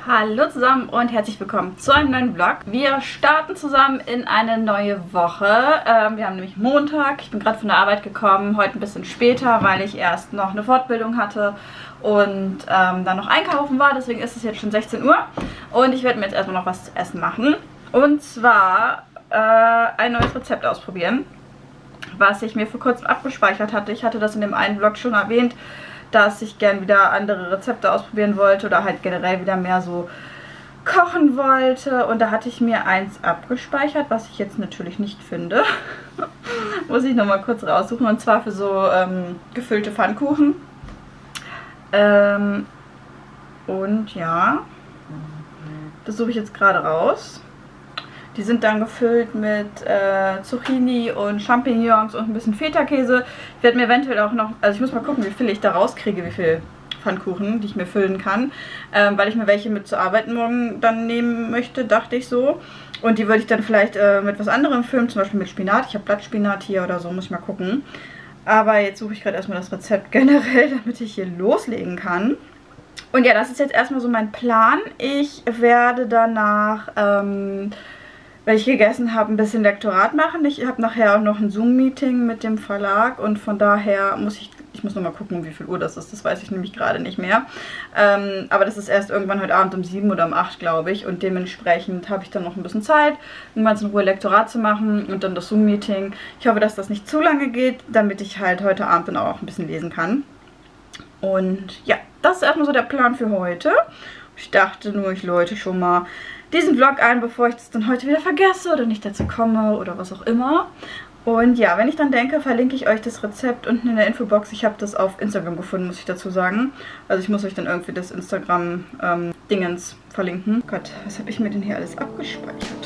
Hallo zusammen und herzlich willkommen zu einem neuen Vlog. Wir starten zusammen in eine neue Woche. Wir haben nämlich Montag. Ich bin gerade von der Arbeit gekommen, heute ein bisschen später, weil ich erst noch eine Fortbildung hatte und dann noch einkaufen war. Deswegen ist es jetzt schon 16 Uhr und ich werde mir jetzt erstmal noch was zu essen machen. Und zwar ein neues Rezept ausprobieren, was ich mir vor kurzem abgespeichert hatte. Ich hatte das in dem einen Vlog schon erwähnt, dass ich gern wieder andere Rezepte ausprobieren wollte oder halt generell wieder mehr so kochen wollte. Und da hatte ich mir eins abgespeichert, was ich jetzt natürlich nicht finde. Muss ich nochmal kurz raussuchen. Und zwar für so gefüllte Pfannkuchen. Und ja, das suche ich jetzt gerade raus. Die sind dann gefüllt mit Zucchini und Champignons und ein bisschen Feta-Käse. Ich werde mir eventuell auch noch, also ich muss mal gucken, wie viel ich da rauskriege, wie viel Pfannkuchen, die ich mir füllen kann. Weil ich mir welche mit zur Arbeit morgen dann nehmen möchte, dachte ich so. Und die würde ich dann vielleicht mit was anderem füllen, zum Beispiel mit Spinat. Ich habe Blattspinat hier oder so, muss ich mal gucken. Aber jetzt suche ich gerade erstmal das Rezept generell, damit ich hier loslegen kann. Und ja, das ist jetzt erstmal so mein Plan. Ich werde danach, wenn ich gegessen habe, ein bisschen Lektorat machen. Ich habe nachher auch noch ein Zoom-Meeting mit dem Verlag und von daher muss ich muss noch mal gucken, wie viel Uhr das ist. Das weiß ich nämlich gerade nicht mehr. Aber das ist erst irgendwann heute Abend um 7 oder um 8, glaube ich. Und dementsprechend habe ich dann noch ein bisschen Zeit, irgendwann in Ruhe Lektorat zu machen und dann das Zoom-Meeting. Ich hoffe, dass das nicht zu lange geht, damit ich halt heute Abend dann auch ein bisschen lesen kann. Und ja, das ist erstmal so der Plan für heute. Ich dachte nur, ich läute schon mal diesen Vlog ein, bevor ich das dann heute wieder vergesse oder nicht dazu komme oder was auch immer. Und ja, wenn ich dann denke, verlinke ich euch das Rezept unten in der Infobox. Ich habe das auf Instagram gefunden, muss ich dazu sagen. Also ich muss euch dann irgendwie das Instagram-Dingens verlinken. Gott, was habe ich mir denn hier alles abgespeichert?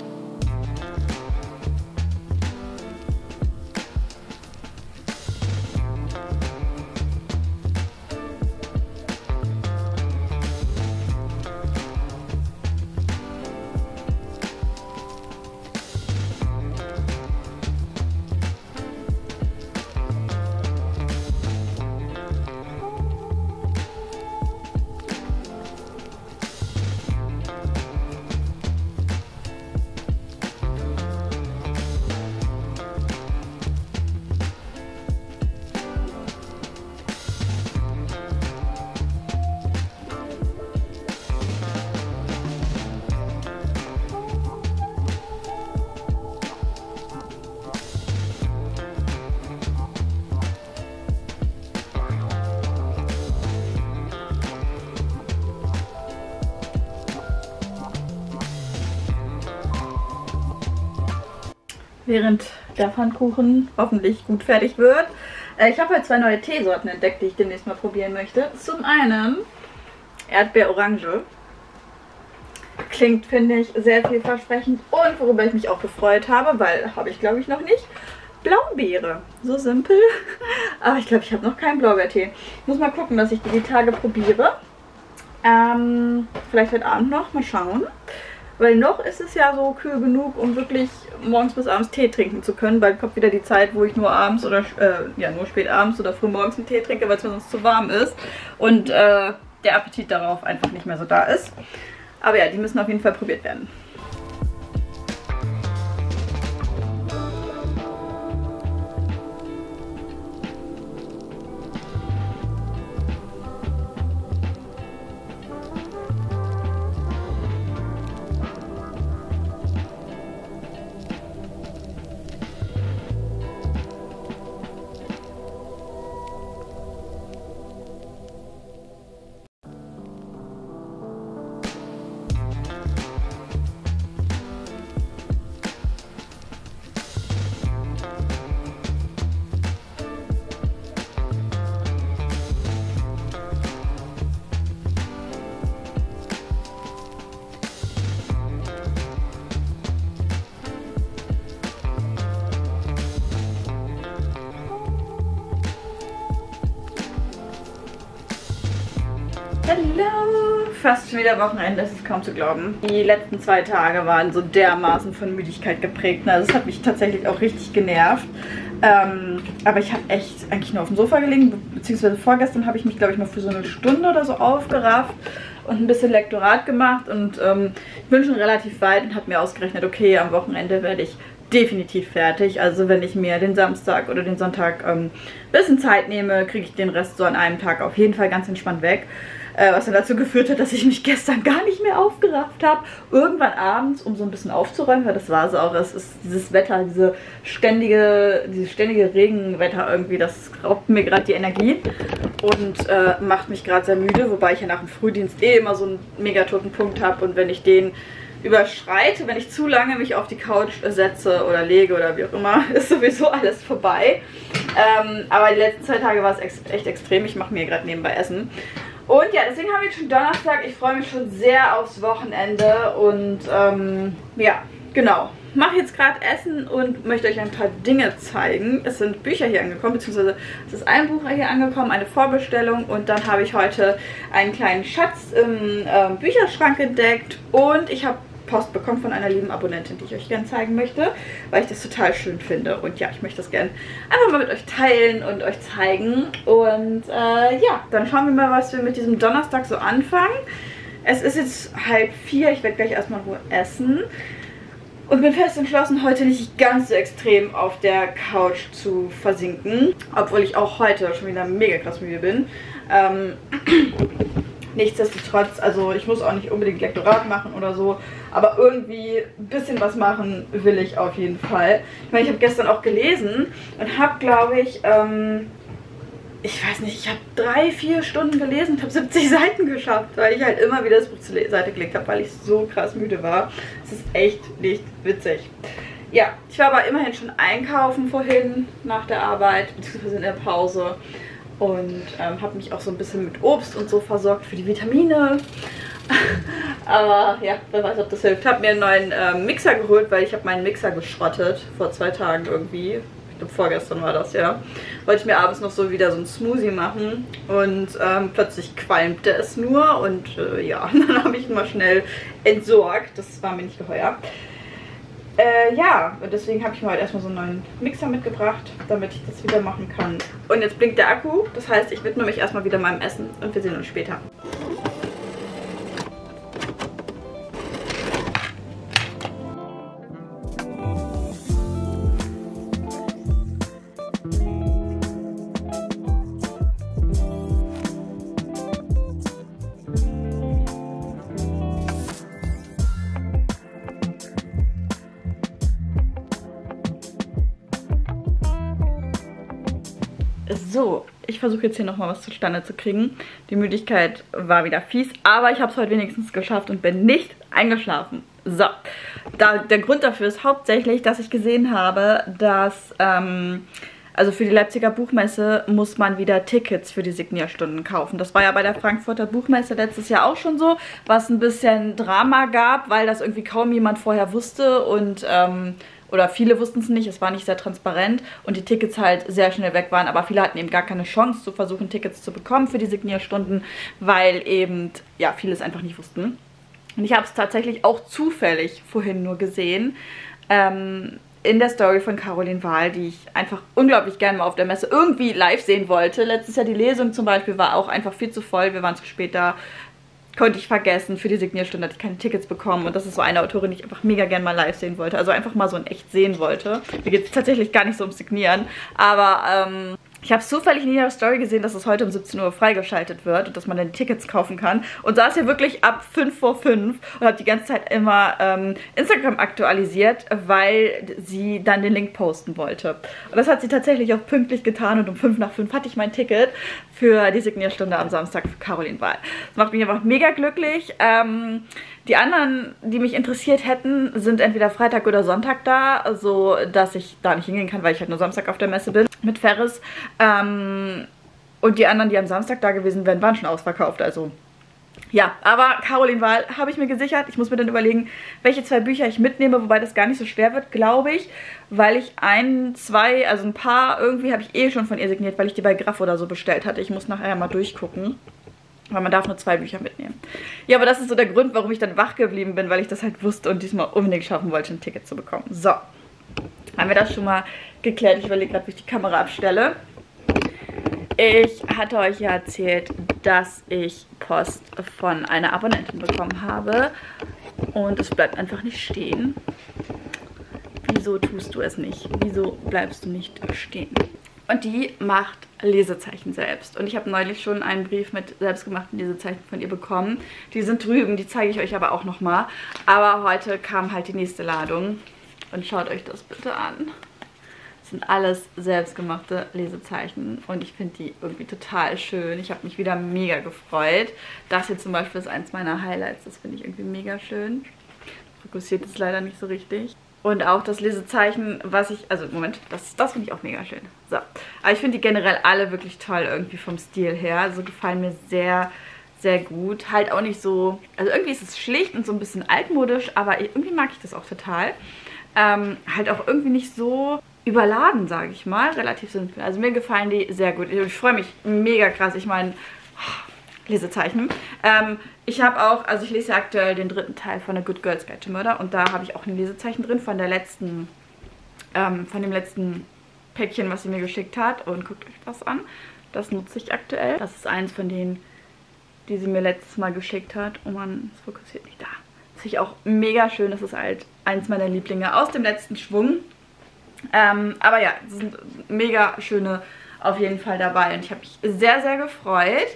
Während der Pfannkuchen hoffentlich gut fertig wird. Ich habe heute 2 neue Teesorten entdeckt, die ich demnächst mal probieren möchte. Zum einen Erdbeer-Orange. Klingt, finde ich, sehr vielversprechend. Und worüber ich mich auch gefreut habe, weil habe ich, glaube ich, noch nicht, Blaubeere. So simpel. Aber ich glaube, ich habe noch keinen Blaubeertee. Ich muss mal gucken, dass ich die Tage probiere. Vielleicht heute Abend noch. Mal schauen. Weil noch ist es ja so kühl genug, um wirklich morgens bis abends Tee trinken zu können. Bald kommt wieder die Zeit, wo ich nur abends oder nur spät abends oder früh morgens einen Tee trinke, weil es mir sonst zu warm ist. Und der Appetit darauf einfach nicht mehr so da ist. Aber ja, die müssen auf jeden Fall probiert werden. Hallo! Fast schon wieder Wochenende, das ist kaum zu glauben. Die letzten 2 Tage waren so dermaßen von Müdigkeit geprägt. Also es hat mich tatsächlich auch richtig genervt. Aber ich habe echt eigentlich nur auf dem Sofa gelegen, beziehungsweise vorgestern habe ich mich, glaube ich, mal für so eine Stunde oder so aufgerafft und ein bisschen Lektorat gemacht und ich bin schon relativ weit und habe mir ausgerechnet, okay, am Wochenende werde ich definitiv fertig. Also wenn ich mir den Samstag oder den Sonntag ein bisschen Zeit nehme, kriege ich den Rest so an einem Tag auf jeden Fall ganz entspannt weg. Was dann dazu geführt hat, dass ich mich gestern gar nicht mehr aufgerafft habe. Irgendwann abends, um so ein bisschen aufzuräumen, weil das war es auch. Es ist dieses Wetter, dieses ständige Regenwetter irgendwie, das raubt mir gerade die Energie und macht mich gerade sehr müde. Wobei ich ja nach dem Frühdienst immer so einen mega toten Punkt habe und wenn ich den überschreite, wenn ich zu lange mich auf die Couch setze oder lege oder wie auch immer, ist sowieso alles vorbei. Aber die letzten 2 Tage war es echt extrem. Ich mache mir gerade nebenbei Essen. Und ja, deswegen haben wir jetzt schon Donnerstag. Ich freue mich schon sehr aufs Wochenende. Und ja, genau. Mache jetzt gerade Essen und möchte euch ein paar Dinge zeigen. Es sind Bücher hier angekommen, beziehungsweise es ist ein Buch hier angekommen, eine Vorbestellung. Und dann habe ich heute einen kleinen Schatz im Bücherschrank entdeckt. Und ich habe Post bekommen von einer lieben Abonnentin, die ich euch gerne zeigen möchte, weil ich das total schön finde. Und ja, ich möchte das gerne einfach mal mit euch teilen und euch zeigen. Und ja, dann schauen wir mal, was wir mit diesem Donnerstag so anfangen. Es ist jetzt 3:30, ich werde gleich erstmal in Ruhe essen. Und bin fest entschlossen, heute nicht ganz so extrem auf der Couch zu versinken. Obwohl ich auch heute schon wieder mega krass müde bin. Nichtsdestotrotz, also ich muss auch nicht unbedingt Lektorat machen oder so, aber irgendwie ein bisschen was machen will ich auf jeden Fall. Ich meine, ich habe gestern auch gelesen und habe, glaube ich, ich weiß nicht, ich habe 3-4 Stunden gelesen und habe 70 Seiten geschafft, weil ich halt immer wieder das Buch zur Seite gelegt habe, weil ich so krass müde war. Es ist echt nicht witzig. Ja, ich war aber immerhin schon einkaufen vorhin nach der Arbeit, beziehungsweise in der Pause. Und habe mich auch so ein bisschen mit Obst und so versorgt für die Vitamine. Aber ja, wer weiß, ob das hilft. Ich habe mir einen neuen Mixer geholt, weil ich habe meinen Mixer geschrottet vor 2 Tagen irgendwie. Ich glaube vorgestern war das, ja. Wollte ich mir abends noch so wieder so einen Smoothie machen und plötzlich qualmte es nur und ja, dann habe ich ihn mal schnell entsorgt. Das war mir nicht geheuer. Ja, und deswegen habe ich mir heute erstmal so einen neuen Mixer mitgebracht, damit ich das wieder machen kann. Und jetzt blinkt der Akku, das heißt, ich widme mich erstmal wieder meinem Essen und wir sehen uns später. So, ich versuche jetzt hier nochmal was zustande zu kriegen. Die Müdigkeit war wieder fies, aber ich habe es heute wenigstens geschafft und bin nicht eingeschlafen. So, der Grund dafür ist hauptsächlich, dass ich gesehen habe, dass, also für die Leipziger Buchmesse muss man wieder Tickets für die Signierstunden kaufen. Das war ja bei der Frankfurter Buchmesse letztes Jahr auch schon so, was ein bisschen Drama gab, weil das irgendwie kaum jemand vorher wusste und, oder viele wussten es nicht, es war nicht sehr transparent und die Tickets halt sehr schnell weg waren, aber viele hatten eben gar keine Chance zu versuchen, Tickets zu bekommen für die Signierstunden, weil eben, ja, viele es einfach nicht wussten. Und ich habe es tatsächlich auch zufällig vorhin nur gesehen, in der Story von Caroline Wahl, die ich einfach unglaublich gerne mal auf der Messe irgendwie live sehen wollte. Letztes Jahr die Lesung zum Beispiel war auch einfach viel zu voll, wir waren zu spät da. Konnte ich vergessen, für die Signierstunde hatte ich keine Tickets bekommen und das ist so eine Autorin, die ich einfach mega gerne mal live sehen wollte, also einfach mal so in echt sehen wollte. Mir geht es tatsächlich gar nicht so ums Signieren, aber ich habe zufällig in ihrer Story gesehen, dass es heute um 17 Uhr freigeschaltet wird und dass man dann die Tickets kaufen kann und saß hier wirklich ab 5 vor 5 und habe die ganze Zeit immer Instagram aktualisiert, weil sie dann den Link posten wollte. Und das hat sie tatsächlich auch pünktlich getan und um 5 nach 5 hatte ich mein Ticket für die Signierstunde am Samstag für Caroline Wahl. Das macht mich einfach mega glücklich. Die anderen, die mich interessiert hätten, sind entweder Freitag oder Sonntag da, so dass ich da nicht hingehen kann, weil ich halt nur Samstag auf der Messe bin mit Ferris. Und die anderen, die am Samstag da gewesen wären, waren schon ausverkauft, also ja, aber Caroline Wahl habe ich mir gesichert. Ich muss mir dann überlegen, welche 2 Bücher ich mitnehme, wobei das gar nicht so schwer wird, glaube ich, weil ich ein paar irgendwie habe ich eh schon von ihr signiert, weil ich die bei Graf oder so bestellt hatte. Ich muss nachher mal durchgucken, weil man darf nur 2 Bücher mitnehmen. Ja, aber das ist so der Grund, warum ich dann wach geblieben bin, weil ich das halt wusste und diesmal unbedingt schaffen wollte, ein Ticket zu bekommen. So, haben wir das schon mal geklärt. Ich überlege gerade, wie ich die Kamera abstelle. Ich hatte euch ja erzählt, dass ich Post von einer Abonnentin bekommen habe. Und es bleibt einfach nicht stehen. Wieso tust du es nicht? Wieso bleibst du nicht stehen? Und die macht Lesezeichen selbst. Und ich habe neulich schon einen Brief mit selbstgemachten Lesezeichen von ihr bekommen. Die sind drüben, die zeige ich euch aber auch nochmal. Aber heute kam halt die nächste Ladung. Und schaut euch das bitte an. Das sind alles selbstgemachte Lesezeichen. Und ich finde die irgendwie total schön. Ich habe mich wieder mega gefreut. Das hier zum Beispiel ist eins meiner Highlights. Das finde ich irgendwie mega schön. Fokussiert es leider nicht so richtig. Und auch das Lesezeichen, was ich, also Moment, das finde ich auch mega schön. So, aber ich finde die generell alle wirklich toll irgendwie vom Stil her. Also gefallen mir sehr, sehr gut. Halt auch nicht so, also irgendwie ist es schlicht und so ein bisschen altmodisch, aber irgendwie mag ich das auch total. Halt auch irgendwie nicht so überladen, sage ich mal. Relativ simpel. Also mir gefallen die sehr gut. Ich freue mich mega krass. Ich meine, Lesezeichen. Ich habe auch, also ich lese ja aktuell den 3. Teil von A Good Girl's Guide to Murder und da habe ich auch ein Lesezeichen drin von der letzten, von dem letzten Päckchen, was sie mir geschickt hat. Und guckt euch das an. Das nutze ich aktuell. Das ist eins von denen, die sie mir letztes Mal geschickt hat. Oh man, es fokussiert nicht da. Das finde ich auch mega schön. Das ist halt eins meiner Lieblinge aus dem letzten Schwung. Aber ja, es sind mega schöne auf jeden Fall dabei und ich habe mich sehr, sehr gefreut.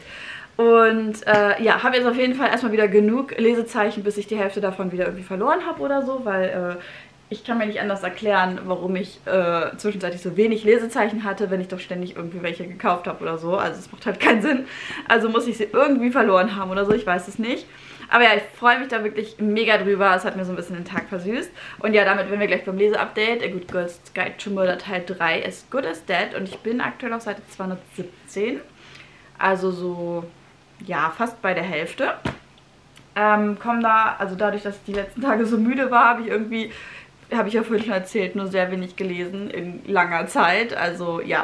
Und ja, habe jetzt auf jeden Fall erstmal wieder genug Lesezeichen, bis ich die Hälfte davon wieder irgendwie verloren habe oder so, weil ich kann mir nicht anders erklären, warum ich zwischenzeitlich so wenig Lesezeichen hatte, wenn ich doch ständig irgendwie welche gekauft habe oder so. Also es macht halt keinen Sinn. Also muss ich sie irgendwie verloren haben oder so, ich weiß es nicht. Aber ja, ich freue mich da wirklich mega drüber. Es hat mir so ein bisschen den Tag versüßt. Und ja, damit sind wir gleich beim Leseupdate. A Good Girl's Guide to Murder Teil 3 As Good as Dead. Und ich bin aktuell auf Seite 217. Also so, ja, fast bei der Hälfte. Kommen da, also dadurch, dass ich die letzten Tage so müde war, habe ich ja vorhin schon erzählt, nur sehr wenig gelesen in langer Zeit. Also ja.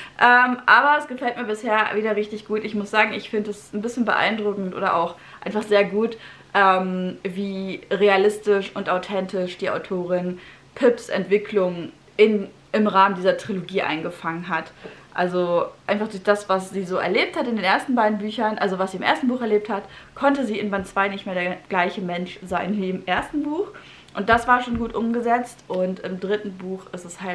Aber es gefällt mir bisher wieder richtig gut. Ich muss sagen, ich finde es ein bisschen beeindruckend oder auch einfach sehr gut, wie realistisch und authentisch die Autorin Pips Entwicklung im Rahmen dieser Trilogie eingefangen hat. Also einfach durch das, was sie so erlebt hat in den ersten beiden Büchern, also was sie im ersten Buch erlebt hat, konnte sie in Band 2 nicht mehr der gleiche Mensch sein wie im ersten Buch. Und das war schon gut umgesetzt. Und im 3. Buch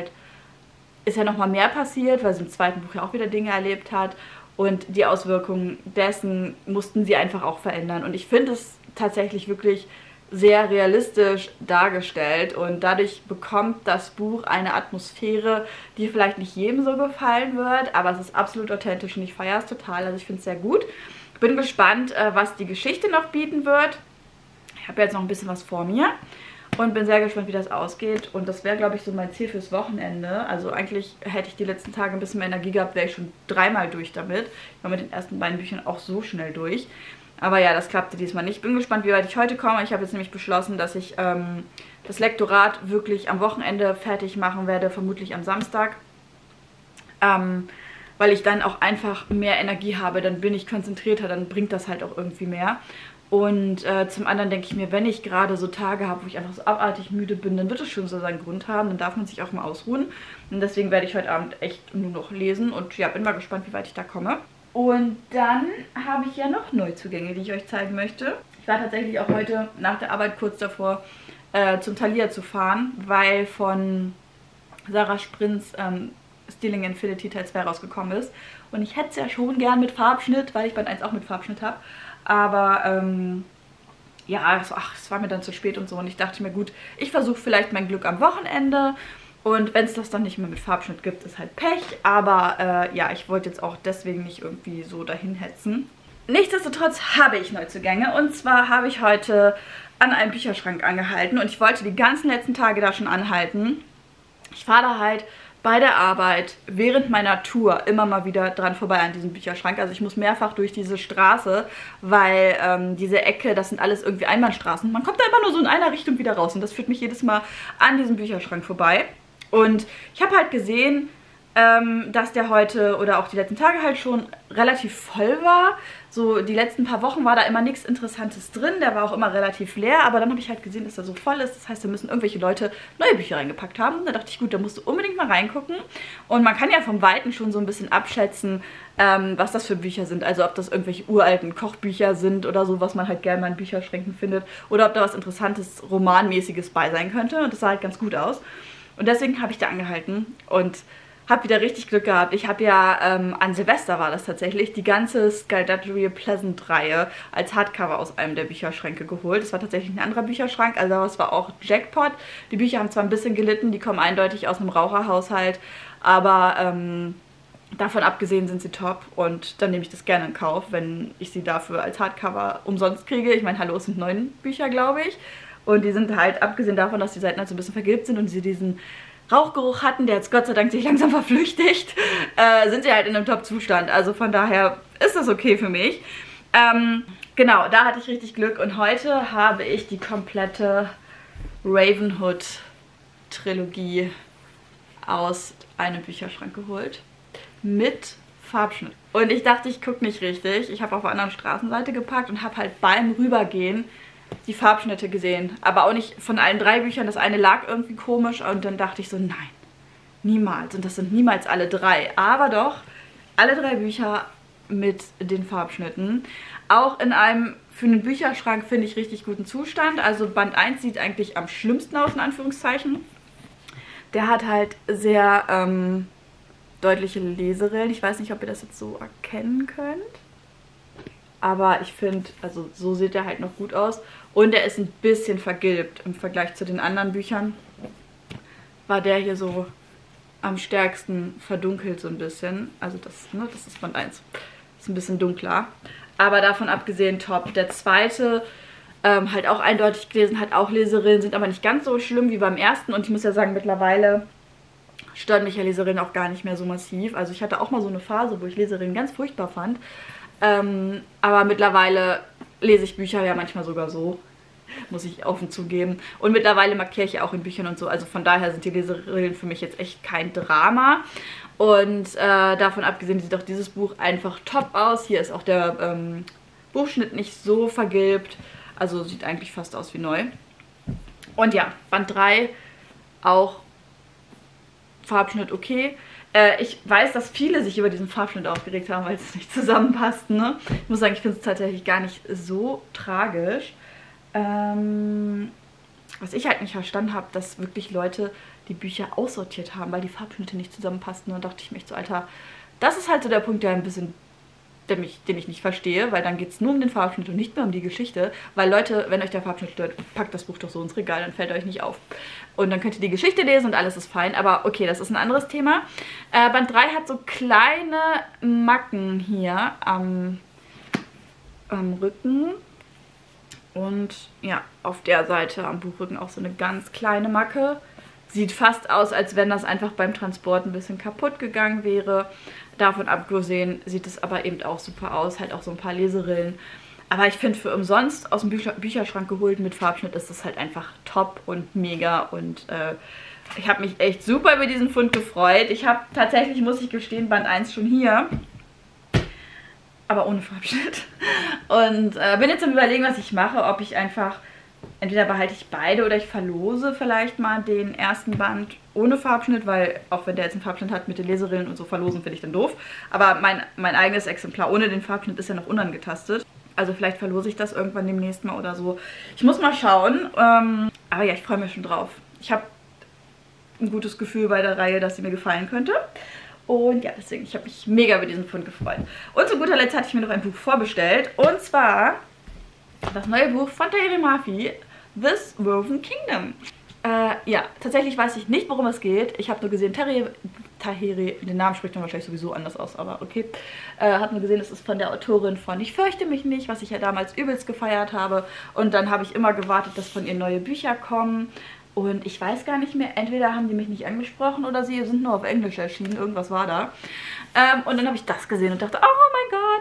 ist ja nochmal mehr passiert, weil sie im 2. Buch ja auch wieder Dinge erlebt hat. Und die Auswirkungen dessen mussten sie einfach auch verändern. Und ich finde es tatsächlich wirklich sehr realistisch dargestellt. Und dadurch bekommt das Buch eine Atmosphäre, die vielleicht nicht jedem so gefallen wird. Aber es ist absolut authentisch und ich feiere es total. Also ich finde es sehr gut. Ich bin gespannt, was die Geschichte noch bieten wird. Ich habe jetzt noch ein bisschen was vor mir. Und bin sehr gespannt, wie das ausgeht. Und das wäre, glaube ich, so mein Ziel fürs Wochenende. Also eigentlich hätte ich die letzten Tage ein bisschen mehr Energie gehabt, wäre ich schon 3-mal durch damit. Ich war mit den ersten beiden Büchern auch so schnell durch. Aber ja, das klappte diesmal nicht. Ich bin gespannt, wie weit ich heute komme. Ich habe jetzt nämlich beschlossen, dass ich das Lektorat wirklich am Wochenende fertig machen werde, vermutlich am Samstag. Weil ich dann auch einfach mehr Energie habe. Dann bin ich konzentrierter, dann bringt das halt auch irgendwie mehr. Und zum anderen denke ich mir, wenn ich gerade so Tage habe, wo ich einfach so abartig müde bin, dann wird es schon so seinen Grund haben. Dann darf man sich auch mal ausruhen. Und deswegen werde ich heute Abend echt nur noch lesen. Und ja, bin mal gespannt, wie weit ich da komme. Und dann habe ich ja noch Neuzugänge, die ich euch zeigen möchte. Ich war tatsächlich auch heute nach der Arbeit kurz davor, zum Thalia zu fahren, weil von Sarah Sprinz Stealing Infinity Teil 2 rausgekommen ist. Und ich hätte es ja schon gern mit Farbschnitt, weil ich Band 1 auch mit Farbschnitt habe. Aber ja, es war mir dann zu spät und so. Und ich dachte mir, gut, ich versuche vielleicht mein Glück am Wochenende. Und wenn es das dann nicht mehr mit Farbschnitt gibt, ist halt Pech. Aber ja, ich wollte jetzt auch deswegen nicht irgendwie so dahin hetzen. Nichtsdestotrotz habe ich Neuzugänge. Und zwar habe ich heute an einem Bücherschrank angehalten. Und ich wollte die ganzen letzten Tage da schon anhalten. Ich fahre da halt bei der Arbeit während meiner Tour immer mal wieder dran vorbei an diesem Bücherschrank. Also ich muss mehrfach durch diese Straße, weil diese Ecke, das sind alles irgendwie Einbahnstraßen. Man kommt da immer nur so in einer Richtung wieder raus und das führt mich jedes Mal an diesem Bücherschrank vorbei. Und ich habe halt gesehen, dass der heute oder auch die letzten Tage halt schon relativ voll war. So die letzten paar Wochen war da immer nichts Interessantes drin. Der war auch immer relativ leer, aber dann habe ich halt gesehen, dass er so voll ist. Das heißt, da müssen irgendwelche Leute neue Bücher reingepackt haben. Da dachte ich, gut, da musst du unbedingt mal reingucken. Und man kann ja vom Weiten schon so ein bisschen abschätzen, was das für Bücher sind. Also ob das irgendwelche uralten Kochbücher sind oder so, was man halt gerne mal in Bücherschränken findet. Oder ob da was Interessantes, Romanmäßiges bei sein könnte. Und das sah halt ganz gut aus. Und deswegen habe ich da angehalten und habe wieder richtig Glück gehabt. Ich habe ja an Silvester war das tatsächlich, die ganze Skullduggery Pleasant-Reihe als Hardcover aus einem der Bücherschränke geholt. Das war tatsächlich ein anderer Bücherschrank, also das war auch Jackpot. Die Bücher haben zwar ein bisschen gelitten, die kommen eindeutig aus einem Raucherhaushalt, aber davon abgesehen sind sie top und dann nehme ich das gerne in Kauf, wenn ich sie dafür als Hardcover umsonst kriege. Ich meine, hallo, es sind 9 Bücher, glaube ich. Und die sind halt, abgesehen davon, dass die Seiten halt so ein bisschen vergilbt sind und sie diesen Rauchgeruch hatten, der jetzt Gott sei Dank sich langsam verflüchtigt, sind sie halt in einem Top-Zustand. Also von daher ist das okay für mich. Genau, da hatte ich richtig Glück und heute habe ich die komplette Ravenhood-Trilogie aus einem Bücherschrank geholt. Mit Farbschnitt. Und ich dachte, ich gucke nicht richtig. Ich habe auf der anderen Straßenseite gepackt und habe halt beim Rübergehen die Farbschnitte gesehen, aber auch nicht von allen 3 Büchern. Das eine lag irgendwie komisch und dann dachte ich so, nein, niemals. Und das sind niemals alle 3, aber doch alle 3 Bücher mit den Farbschnitten. Auch in einem, für einen Bücherschrank finde ich, richtig guten Zustand. Also Band 1 sieht eigentlich am schlimmsten aus, in Anführungszeichen. Der hat halt sehr deutliche Leserillen. Ich weiß nicht, ob ihr das jetzt so erkennen könnt. Aber ich finde, also so sieht er halt noch gut aus. Und er ist ein bisschen vergilbt im Vergleich zu den anderen Büchern. War der hier so am stärksten verdunkelt so ein bisschen. Also das ist Band 1. Ist ein bisschen dunkler. Aber davon abgesehen top. Der zweite, halt auch eindeutig gelesen, hat auch Leserillen, sind aber nicht ganz so schlimm wie beim ersten. Und ich muss ja sagen, mittlerweile stören mich ja Leserillen auch gar nicht mehr so massiv. Also ich hatte auch mal so eine Phase, wo ich Leserillen ganz furchtbar fand. Aber mittlerweile lese ich Bücher ja manchmal sogar so, muss ich offen zugeben. Und mittlerweile markiere ich ja auch in Büchern und so. Also von daher sind die Leserillen für mich jetzt echt kein Drama. Und davon abgesehen sieht auch dieses Buch einfach top aus. Hier ist auch der Buchschnitt nicht so vergilbt. Also sieht eigentlich fast aus wie neu. Und ja, Band 3 auch Farbschnitt okay. Ich weiß, dass viele sich über diesen Farbschnitt aufgeregt haben, weil es nicht zusammenpasst. Ne? Ich muss sagen, ich finde es tatsächlich gar nicht so tragisch. Was ich halt nicht verstanden habe, dass wirklich Leute die Bücher aussortiert haben, weil die Farbschnitte nicht zusammenpassten. Und da dachte ich mir echt so, Alter, das ist halt so der Punkt, der ein bisschen, den ich nicht verstehe, weil dann geht es nur um den Farbschnitt und nicht mehr um die Geschichte. Weil Leute, wenn euch der Farbschnitt stört, packt das Buch doch so ins Regal, dann fällt euch nicht auf. Und dann könnt ihr die Geschichte lesen und alles ist fein. Aber okay, das ist ein anderes Thema. Band 3 hat so kleine Macken hier am Rücken. Und ja, auf der Seite am Buchrücken auch so eine ganz kleine Macke. Sieht fast aus, als wenn das einfach beim Transport ein bisschen kaputt gegangen wäre. Davon abgesehen sieht es aber eben auch super aus. Halt auch so ein paar Leserillen. Aber ich finde, für umsonst aus dem Bücherschrank geholt mit Farbschnitt ist das halt einfach top und mega. Und ich habe mich echt super über diesen Fund gefreut. Ich habe tatsächlich, muss ich gestehen, Band 1 schon hier. Aber ohne Farbschnitt. Und bin jetzt am Überlegen, was ich mache. Ob ich einfach, entweder behalte ich beide oder ich verlose vielleicht mal den ersten Band ohne Farbschnitt. Weil auch wenn der jetzt einen Farbschnitt hat mit den Leserillen und so, verlosen finde ich dann doof. Aber mein eigenes Exemplar ohne den Farbschnitt ist ja noch unangetastet. Also vielleicht verlose ich das irgendwann demnächst mal oder so. Ich muss mal schauen. Aber ja, ich freue mich schon drauf. Ich habe ein gutes Gefühl bei der Reihe, dass sie mir gefallen könnte. Und ja, deswegen, ich habe mich mega über diesen Fund gefreut. Und zu guter Letzt hatte ich mir noch ein Buch vorbestellt. Und zwar das neue Buch von Tahereh Mafi, This Woven Kingdom. Ja, tatsächlich weiß ich nicht, worum es geht. Ich habe nur gesehen, Tahereh, den Namen spricht man wahrscheinlich sowieso anders aus, aber okay. Hat nur gesehen, es ist von der Autorin von Ich fürchte mich nicht, was ich ja damals übelst gefeiert habe. Und dann habe ich immer gewartet, dass von ihr neue Bücher kommen. Und ich weiß gar nicht mehr, entweder haben die mich nicht angesprochen oder sie sind nur auf Englisch erschienen. Irgendwas war da. Und dann habe ich das gesehen und dachte, oh mein Gott.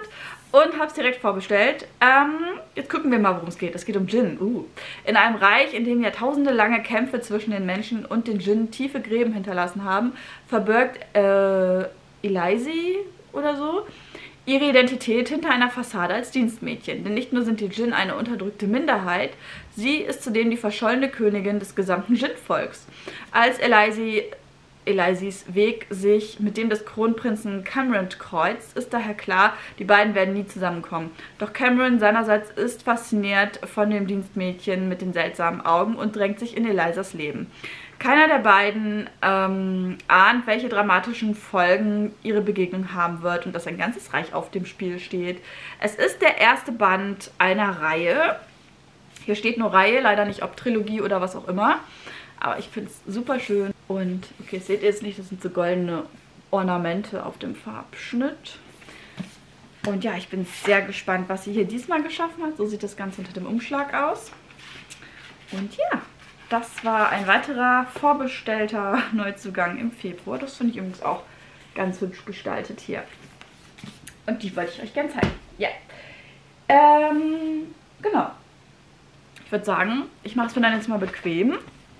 und habe es direkt vorbestellt. Jetzt gucken wir mal, worum es geht. Es geht um Djinn. In einem Reich, in dem jahrtausende lange Kämpfe zwischen den Menschen und den Djinn tiefe Gräben hinterlassen haben, verbirgt Elaisi oder so ihre Identität hinter einer Fassade als Dienstmädchen. Denn nicht nur sind die Djinn eine unterdrückte Minderheit, sie ist zudem die verschollene Königin des gesamten Djinn-Volks. Als Elaisis Weg sich mit dem des Kronprinzen Cameron kreuzt, ist daher klar, die beiden werden nie zusammenkommen. Doch Cameron seinerseits ist fasziniert von dem Dienstmädchen mit den seltsamen Augen und drängt sich in Elaisas Leben. Keiner der beiden ahnt, welche dramatischen Folgen ihre Begegnung haben wird und dass ein ganzes Reich auf dem Spiel steht. Es ist der erste Band einer Reihe. Hier steht nur Reihe, leider nicht ob Trilogie oder was auch immer. Aber ich finde es super schön. Und, okay, seht ihr jetzt nicht, das sind so goldene Ornamente auf dem Farbschnitt. Und ja, ich bin sehr gespannt, was sie hier diesmal geschaffen hat. So sieht das Ganze unter dem Umschlag aus. Und ja, das war ein weiterer vorbestellter Neuzugang im Februar. Das finde ich übrigens auch ganz hübsch gestaltet hier. Und die wollte ich euch gerne zeigen. Ja. Genau. Ich würde sagen, ich mache es mir dann jetzt mal bequem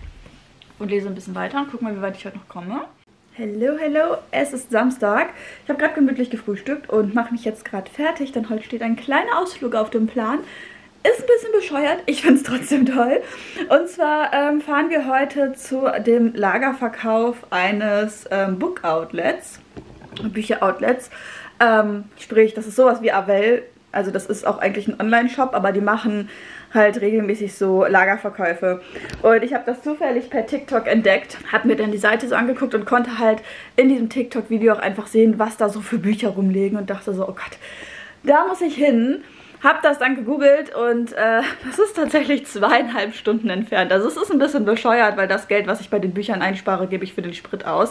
und lese ein bisschen weiter und guck mal, wie weit ich heute noch komme. Hello, hello, es ist Samstag. Ich habe gerade gemütlich gefrühstückt und mache mich jetzt gerade fertig, denn heute steht ein kleiner Ausflug auf dem Plan. Ist ein bisschen bescheuert, ich finde es trotzdem toll. Und zwar fahren wir heute zu dem Lagerverkauf eines Book-Outlets, Bücher-Outlets. Sprich, das ist sowas wie Avell. Also das ist auch eigentlich ein Online-Shop, aber die machen halt regelmäßig so Lagerverkäufe. Und ich habe das zufällig per TikTok entdeckt, habe mir dann die Seite so angeguckt und konnte halt in diesem TikTok-Video auch einfach sehen, was da so für Bücher rumliegen und dachte so, oh Gott, da muss ich hin. Hab das dann gegoogelt und das ist tatsächlich 2,5 Stunden entfernt. Also es ist ein bisschen bescheuert, weil das Geld, was ich bei den Büchern einspare, gebe ich für den Sprit aus.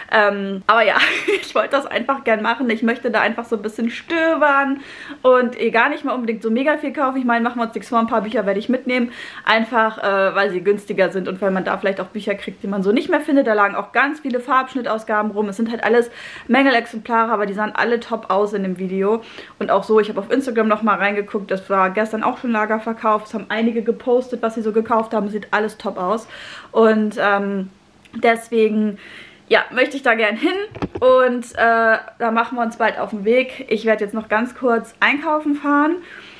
Aber ja, ich wollte das einfach gern machen. Ich möchte da einfach so ein bisschen stöbern und gar nicht mal unbedingt so mega viel kaufen. Ich meine, machen wir uns nichts vor, ein paar Bücher werde ich mitnehmen. Einfach, weil sie günstiger sind und weil man da vielleicht auch Bücher kriegt, die man so nicht mehr findet. Da lagen auch ganz viele Farbschnittausgaben rum. Es sind halt alles Mängelexemplare, aber die sahen alle top aus in dem Video. Und auch so, ich habe auf Instagram nochmal reingeguckt. Das war gestern auch schon Lagerverkauf. Es haben einige gepostet, was sie so gekauft haben. Sieht alles top aus. Und deswegen, ja, möchte ich da gern hin. Und da machen wir uns bald auf den Weg. Ich werde jetzt noch ganz kurz einkaufen fahren,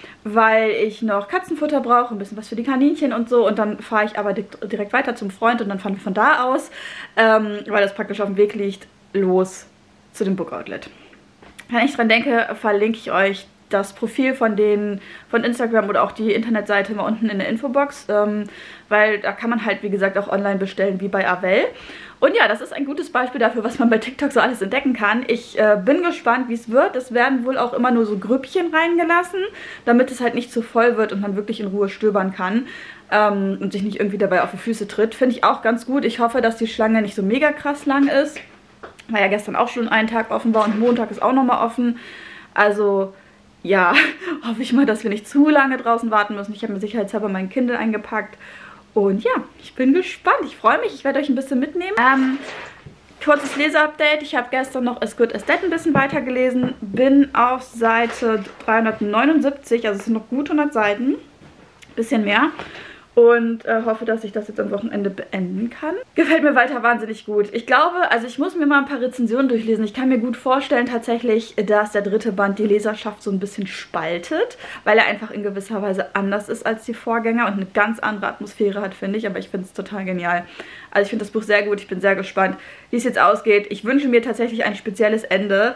weil ich noch Katzenfutter brauche, ein bisschen was für die Kaninchen und so. Und dann fahre ich aber direkt weiter zum Freund und dann fahren wir von da aus, weil das praktisch auf dem Weg liegt, los zu dem Book Outlet. Wenn ich dran denke, verlinke ich euch das Profil von denen von Instagram oder auch die Internetseite mal unten in der Infobox, weil da kann man halt, wie gesagt, auch online bestellen, wie bei Avell. Und ja, das ist ein gutes Beispiel dafür, was man bei TikTok so alles entdecken kann. Ich bin gespannt, wie es wird. Es werden wohl auch immer nur so Grüppchen reingelassen, damit es halt nicht zu voll wird und man wirklich in Ruhe stöbern kann und sich nicht irgendwie dabei auf die Füße tritt. Finde ich auch ganz gut. Ich hoffe, dass die Schlange nicht so mega krass lang ist, weil ja gestern auch schon ein Tag offen war und Montag ist auch nochmal offen. Also ja, hoffe ich mal, dass wir nicht zu lange draußen warten müssen. Ich habe mir sicherheitshalber mein Kindle eingepackt. Und ja, ich bin gespannt. Ich freue mich. Ich werde euch ein bisschen mitnehmen. Kurzes Leseupdate. Ich habe gestern noch As Good As Dead ein bisschen weitergelesen. Bin auf Seite 379, also es sind noch gut 100 Seiten. Bisschen mehr. Und hoffe, dass ich das jetzt am Wochenende beenden kann. Gefällt mir weiter wahnsinnig gut. Ich glaube, also ich muss mir mal ein paar Rezensionen durchlesen. Ich kann mir gut vorstellen tatsächlich, dass der dritte Band die Leserschaft so ein bisschen spaltet, weil er einfach in gewisser Weise anders ist als die Vorgänger und eine ganz andere Atmosphäre hat, finde ich. Aber ich finde es total genial. Also ich finde das Buch sehr gut. Ich bin sehr gespannt, wie es jetzt ausgeht. Ich wünsche mir tatsächlich ein spezielles Ende,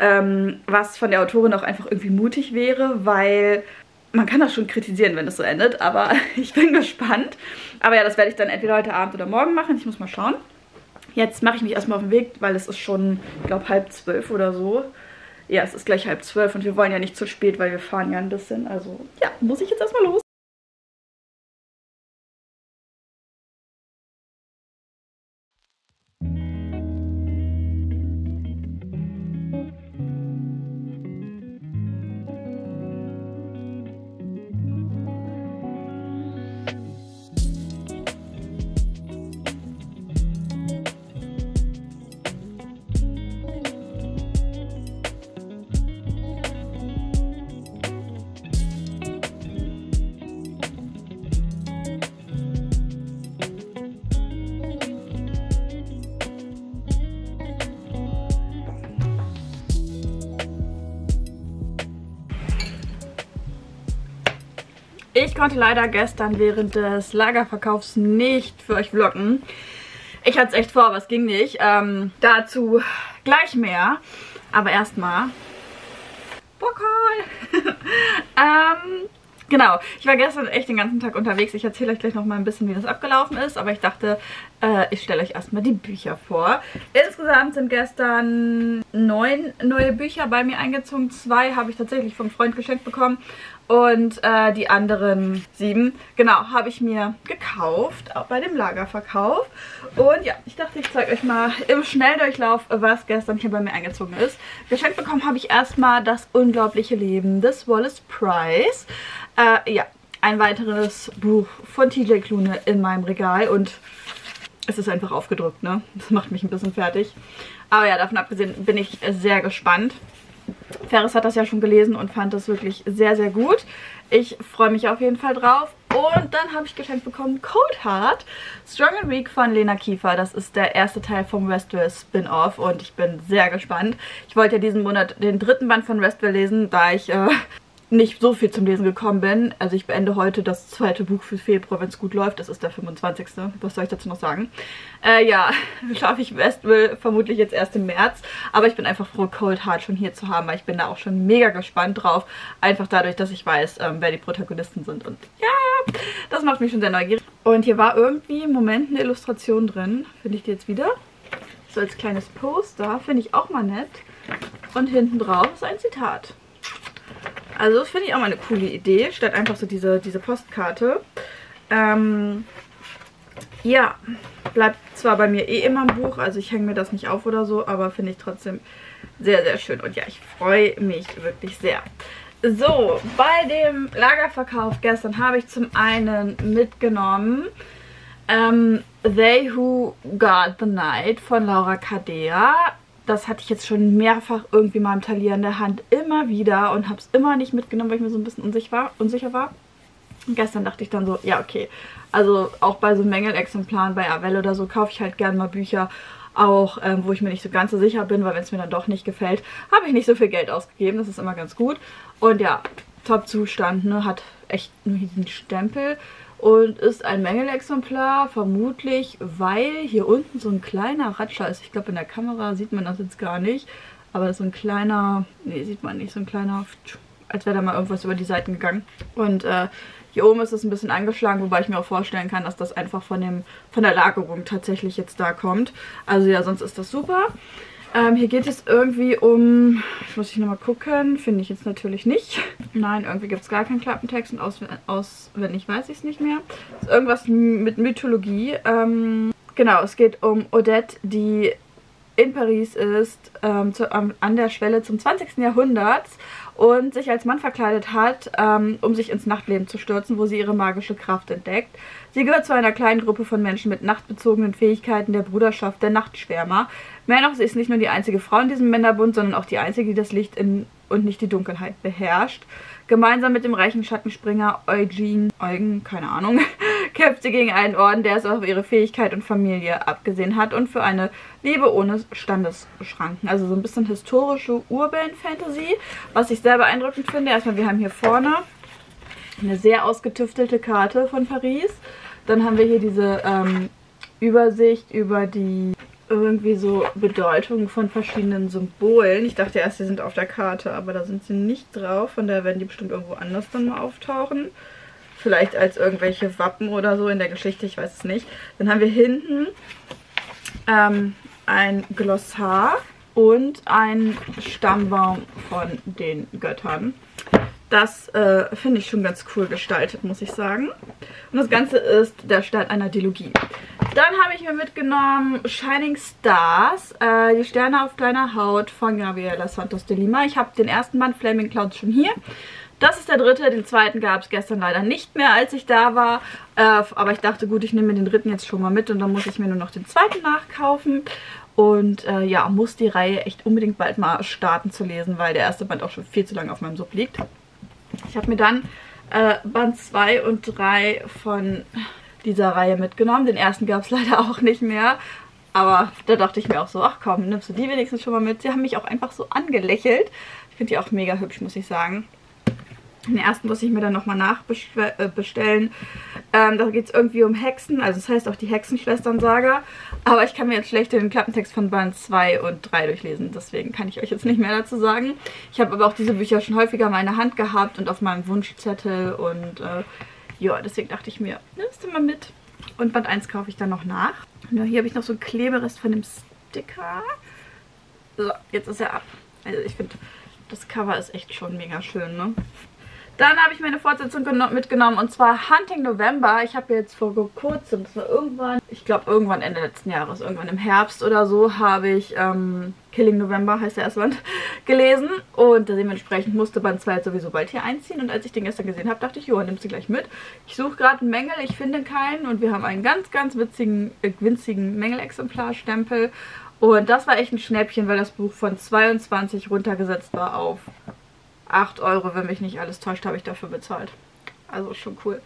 was von der Autorin auch einfach irgendwie mutig wäre, weil man kann das schon kritisieren, wenn es so endet, aber ich bin gespannt. Aber ja, das werde ich dann entweder heute Abend oder morgen machen. Ich muss mal schauen. Jetzt mache ich mich erstmal auf den Weg, weil es ist schon, ich glaube, 11:30 oder so. Ja, es ist gleich 11:30 und wir wollen ja nicht zu spät, weil wir fahren ja ein bisschen. Also ja, muss ich jetzt erstmal los. Ich konnte leider gestern während des Lagerverkaufs nicht für euch vloggen. Ich hatte es echt vor, aber es ging nicht. Dazu gleich mehr. Aber erstmal Pokal. Genau, ich war gestern echt den ganzen Tag unterwegs. Ich erzähle euch gleich noch mal ein bisschen, wie das abgelaufen ist. Aber ich dachte, ich stelle euch erstmal die Bücher vor. Insgesamt sind gestern 9 neue Bücher bei mir eingezogen. 2 habe ich tatsächlich vom Freund geschenkt bekommen. Und die anderen 7, genau, habe ich mir gekauft, auch bei dem Lagerverkauf. Und ja, ich dachte, ich zeige euch mal im Schnelldurchlauf, was gestern hier bei mir eingezogen ist. Geschenkt bekommen habe ich erstmal Das unglaubliche Leben des Wallace Price. Ja, ein weiteres Buch von TJ Klune in meinem Regal und es ist einfach aufgedrückt, ne? Das macht mich ein bisschen fertig. Aber ja, davon abgesehen bin ich sehr gespannt. Ferris hat das ja schon gelesen und fand das wirklich sehr, sehr gut. Ich freue mich auf jeden Fall drauf. Und dann habe ich geschenkt bekommen Cold Heart, Strong and Weak von Lena Kiefer. Das ist der erste Teil vom Westwell Spin-Off und ich bin sehr gespannt. Ich wollte ja diesen Monat den 3. Band von Westwell lesen, da ich nicht so viel zum Lesen gekommen bin. Also ich beende heute das 2. Buch für Februar, wenn es gut läuft. Das ist der 25. Was soll ich dazu noch sagen? Ja, schaffe ich Westwell vermutlich jetzt erst im März. Aber ich bin einfach froh, Cold Heart schon hier zu haben, weil ich bin da auch schon mega gespannt drauf. Einfach dadurch, dass ich weiß, wer die Protagonisten sind. Und ja, das macht mich schon sehr neugierig. Und hier war irgendwie im Moment eine Illustration drin. Finde ich die jetzt wieder. So als kleines Poster. Finde ich auch mal nett. Und hinten drauf ist ein Zitat. Also das finde ich auch mal eine coole Idee, statt einfach so diese Postkarte. Ja, bleibt zwar bei mir eh immer im Buch, also ich hänge mir das nicht auf oder so, aber finde ich trotzdem sehr, sehr schön. Und ja, ich freue mich wirklich sehr. So, bei dem Lagerverkauf gestern habe ich zum einen mitgenommen They Who Guard the Night von Laura Cadea. Das hatte ich jetzt schon mehrfach irgendwie mal im Talier in der Hand, immer wieder und habe es immer nicht mitgenommen, weil ich mir so ein bisschen unsicher war. Und gestern dachte ich dann so, ja okay, also auch bei so Mängelexemplaren bei Avell oder so kaufe ich halt gerne mal Bücher, auch wo ich mir nicht so ganz so sicher bin, weil wenn es mir dann doch nicht gefällt, habe ich nicht so viel Geld ausgegeben, das ist immer ganz gut. Und ja, Top-Zustand, ne, hat echt nur diesen Stempel. Und ist ein Mängelexemplar, vermutlich, weil hier unten so ein kleiner Ratscher ist. Ich glaube, in der Kamera sieht man das jetzt gar nicht. Aber das ist so ein kleiner, nee, sieht man nicht, so ein kleiner, als wäre da mal irgendwas über die Seiten gegangen. Und hier oben ist es ein bisschen angeschlagen, wobei ich mir auch vorstellen kann, dass das einfach von der Lagerung tatsächlich jetzt da kommt. Also ja, sonst ist das super. Hier geht es irgendwie um, muss ich nochmal gucken, finde ich jetzt natürlich nicht. Nein, irgendwie gibt es gar keinen Klappentext und auswendig weiß ich es nicht mehr. Das ist irgendwas mit Mythologie. Genau, es geht um Odette, die in Paris ist, an der Schwelle zum 20. Jahrhundert und sich als Mann verkleidet hat, um sich ins Nachtleben zu stürzen, wo sie ihre magische Kraft entdeckt. Sie gehört zu einer kleinen Gruppe von Menschen mit nachtbezogenen Fähigkeiten der Bruderschaft der Nachtschwärmer. Mehr noch, sie ist nicht nur die einzige Frau in diesem Männerbund, sondern auch die einzige, die das Licht und nicht die Dunkelheit beherrscht. Gemeinsam mit dem reichen Schattenspringer Eugen, keine Ahnung, kämpft sie gegen einen Orden, der es auf ihre Fähigkeit und Familie abgesehen hat und für eine Liebe ohne Standesschranken. Also so ein bisschen historische Urban-Fantasy, was ich sehr beeindruckend finde. Erstmal, wir haben hier vorne eine sehr ausgetüftelte Karte von Paris. Dann haben wir hier diese Übersicht über die irgendwie so Bedeutungen von verschiedenen Symbolen. Ich dachte erst, die sind auf der Karte, aber da sind sie nicht drauf. Von daher werden die bestimmt irgendwo anders dann mal auftauchen. Vielleicht als irgendwelche Wappen oder so in der Geschichte, ich weiß es nicht. Dann haben wir hinten ein Glossar und ein Stammbaum von den Göttern. Das finde ich schon ganz cool gestaltet, muss ich sagen. Und das Ganze ist der Start einer Dilogie. Dann habe ich mir mitgenommen Shining Stars, die Sterne auf kleiner Haut von Gabriela Santos de Lima. Ich habe den ersten Band Flaming Clouds schon hier. Das ist der 3. Den 2. gab es gestern leider nicht mehr, als ich da war. Aber ich dachte, gut, ich nehme mir den 3. jetzt schon mal mit und dann muss ich mir nur noch den 2. nachkaufen. Und ja, muss die Reihe echt unbedingt bald mal starten zu lesen, weil der erste Band auch schon viel zu lange auf meinem Sub liegt. Ich habe mir dann Band 2 und 3 von dieser Reihe mitgenommen. Den ersten gab es leider auch nicht mehr. Aber da dachte ich mir auch so, ach komm, nimmst du die wenigstens schon mal mit. Sie haben mich auch einfach so angelächelt. Ich finde die auch mega hübsch, muss ich sagen. Den ersten muss ich mir dann nochmal nachbestellen. Da geht es irgendwie um Hexen, also das heißt auch die Hexenschwestern-Saga. Aber ich kann mir jetzt schlecht den Klappentext von Band 2 und 3 durchlesen, deswegen kann ich euch jetzt nicht mehr dazu sagen. Ich habe aber auch diese Bücher schon häufiger in meiner Hand gehabt und auf meinem Wunschzettel und ja, deswegen dachte ich mir, nimmst du mal mit. Und Band 1 kaufe ich dann noch nach. Ja, hier habe ich noch so einen Kleberest von dem Sticker. So, jetzt ist er ab. Also ich finde, das Cover ist echt schon mega schön, ne? Dann habe ich meine Fortsetzung mitgenommen und zwar Hunting November. Ich habe jetzt vor kurzem, das war irgendwann, ich glaube irgendwann Ende letzten Jahres, irgendwann im Herbst oder so, habe ich Killing November, heißt der erste Band, gelesen. Und dementsprechend musste Band 2 jetzt sowieso bald hier einziehen. Und als ich den gestern gesehen habe, dachte ich, jo, nimmst du gleich mit. Ich suche gerade einen Mängel, ich finde keinen. Und wir haben einen ganz, ganz winzigen Mängelexemplarstempel. Und das war echt ein Schnäppchen, weil das Buch von 22 runtergesetzt war auf 8 Euro, wenn mich nicht alles täuscht, habe ich dafür bezahlt. Also schon cool.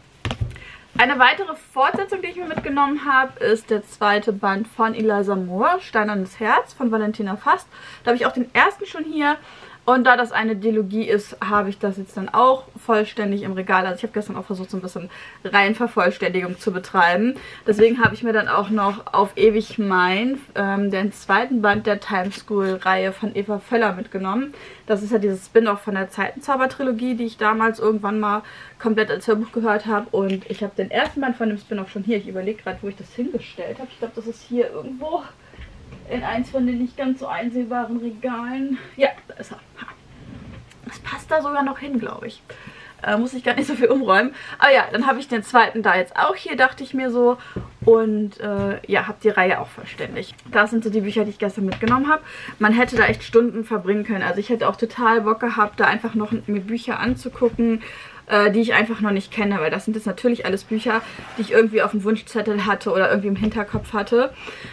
Eine weitere Fortsetzung, die ich mir mitgenommen habe, ist der zweite Band von Eliza Moore, Steinernes Herz von Valentina Fast. Da habe ich auch den ersten schon hier. Und da das eine Dilogie ist, habe ich das jetzt dann auch vollständig im Regal. Also ich habe gestern auch versucht, so ein bisschen Reihenvervollständigung zu betreiben. Deswegen habe ich mir dann auch noch Auf ewig mein, den zweiten Band der Time School-Reihe von Eva Völler mitgenommen. Das ist ja dieses Spin-off von der Zeitenzauber-Trilogie, die ich damals irgendwann mal komplett als Hörbuch gehört habe. Und ich habe den ersten Band von dem Spin-off schon hier. Ich überlege gerade, wo ich das hingestellt habe. Ich glaube, das ist hier irgendwo in eins von den nicht ganz so einsehbaren Regalen. Ja, da ist er. Das passt da sogar noch hin, glaube ich. Muss ich gar nicht so viel umräumen. Aber ja, dann habe ich den zweiten da jetzt auch hier, dachte ich mir so. Und ja, habe die Reihe auch vollständig. Das sind so die Bücher, die ich gestern mitgenommen habe. Man hätte da echt Stunden verbringen können. Also ich hätte auch total Bock gehabt, da einfach noch mir Bücher anzugucken, die ich einfach noch nicht kenne. Weil das sind jetzt natürlich alles Bücher, die ich irgendwie auf dem Wunschzettel hatte oder irgendwie im Hinterkopf hatte.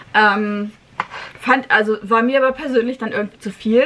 War mir aber persönlich dann irgendwie zu viel.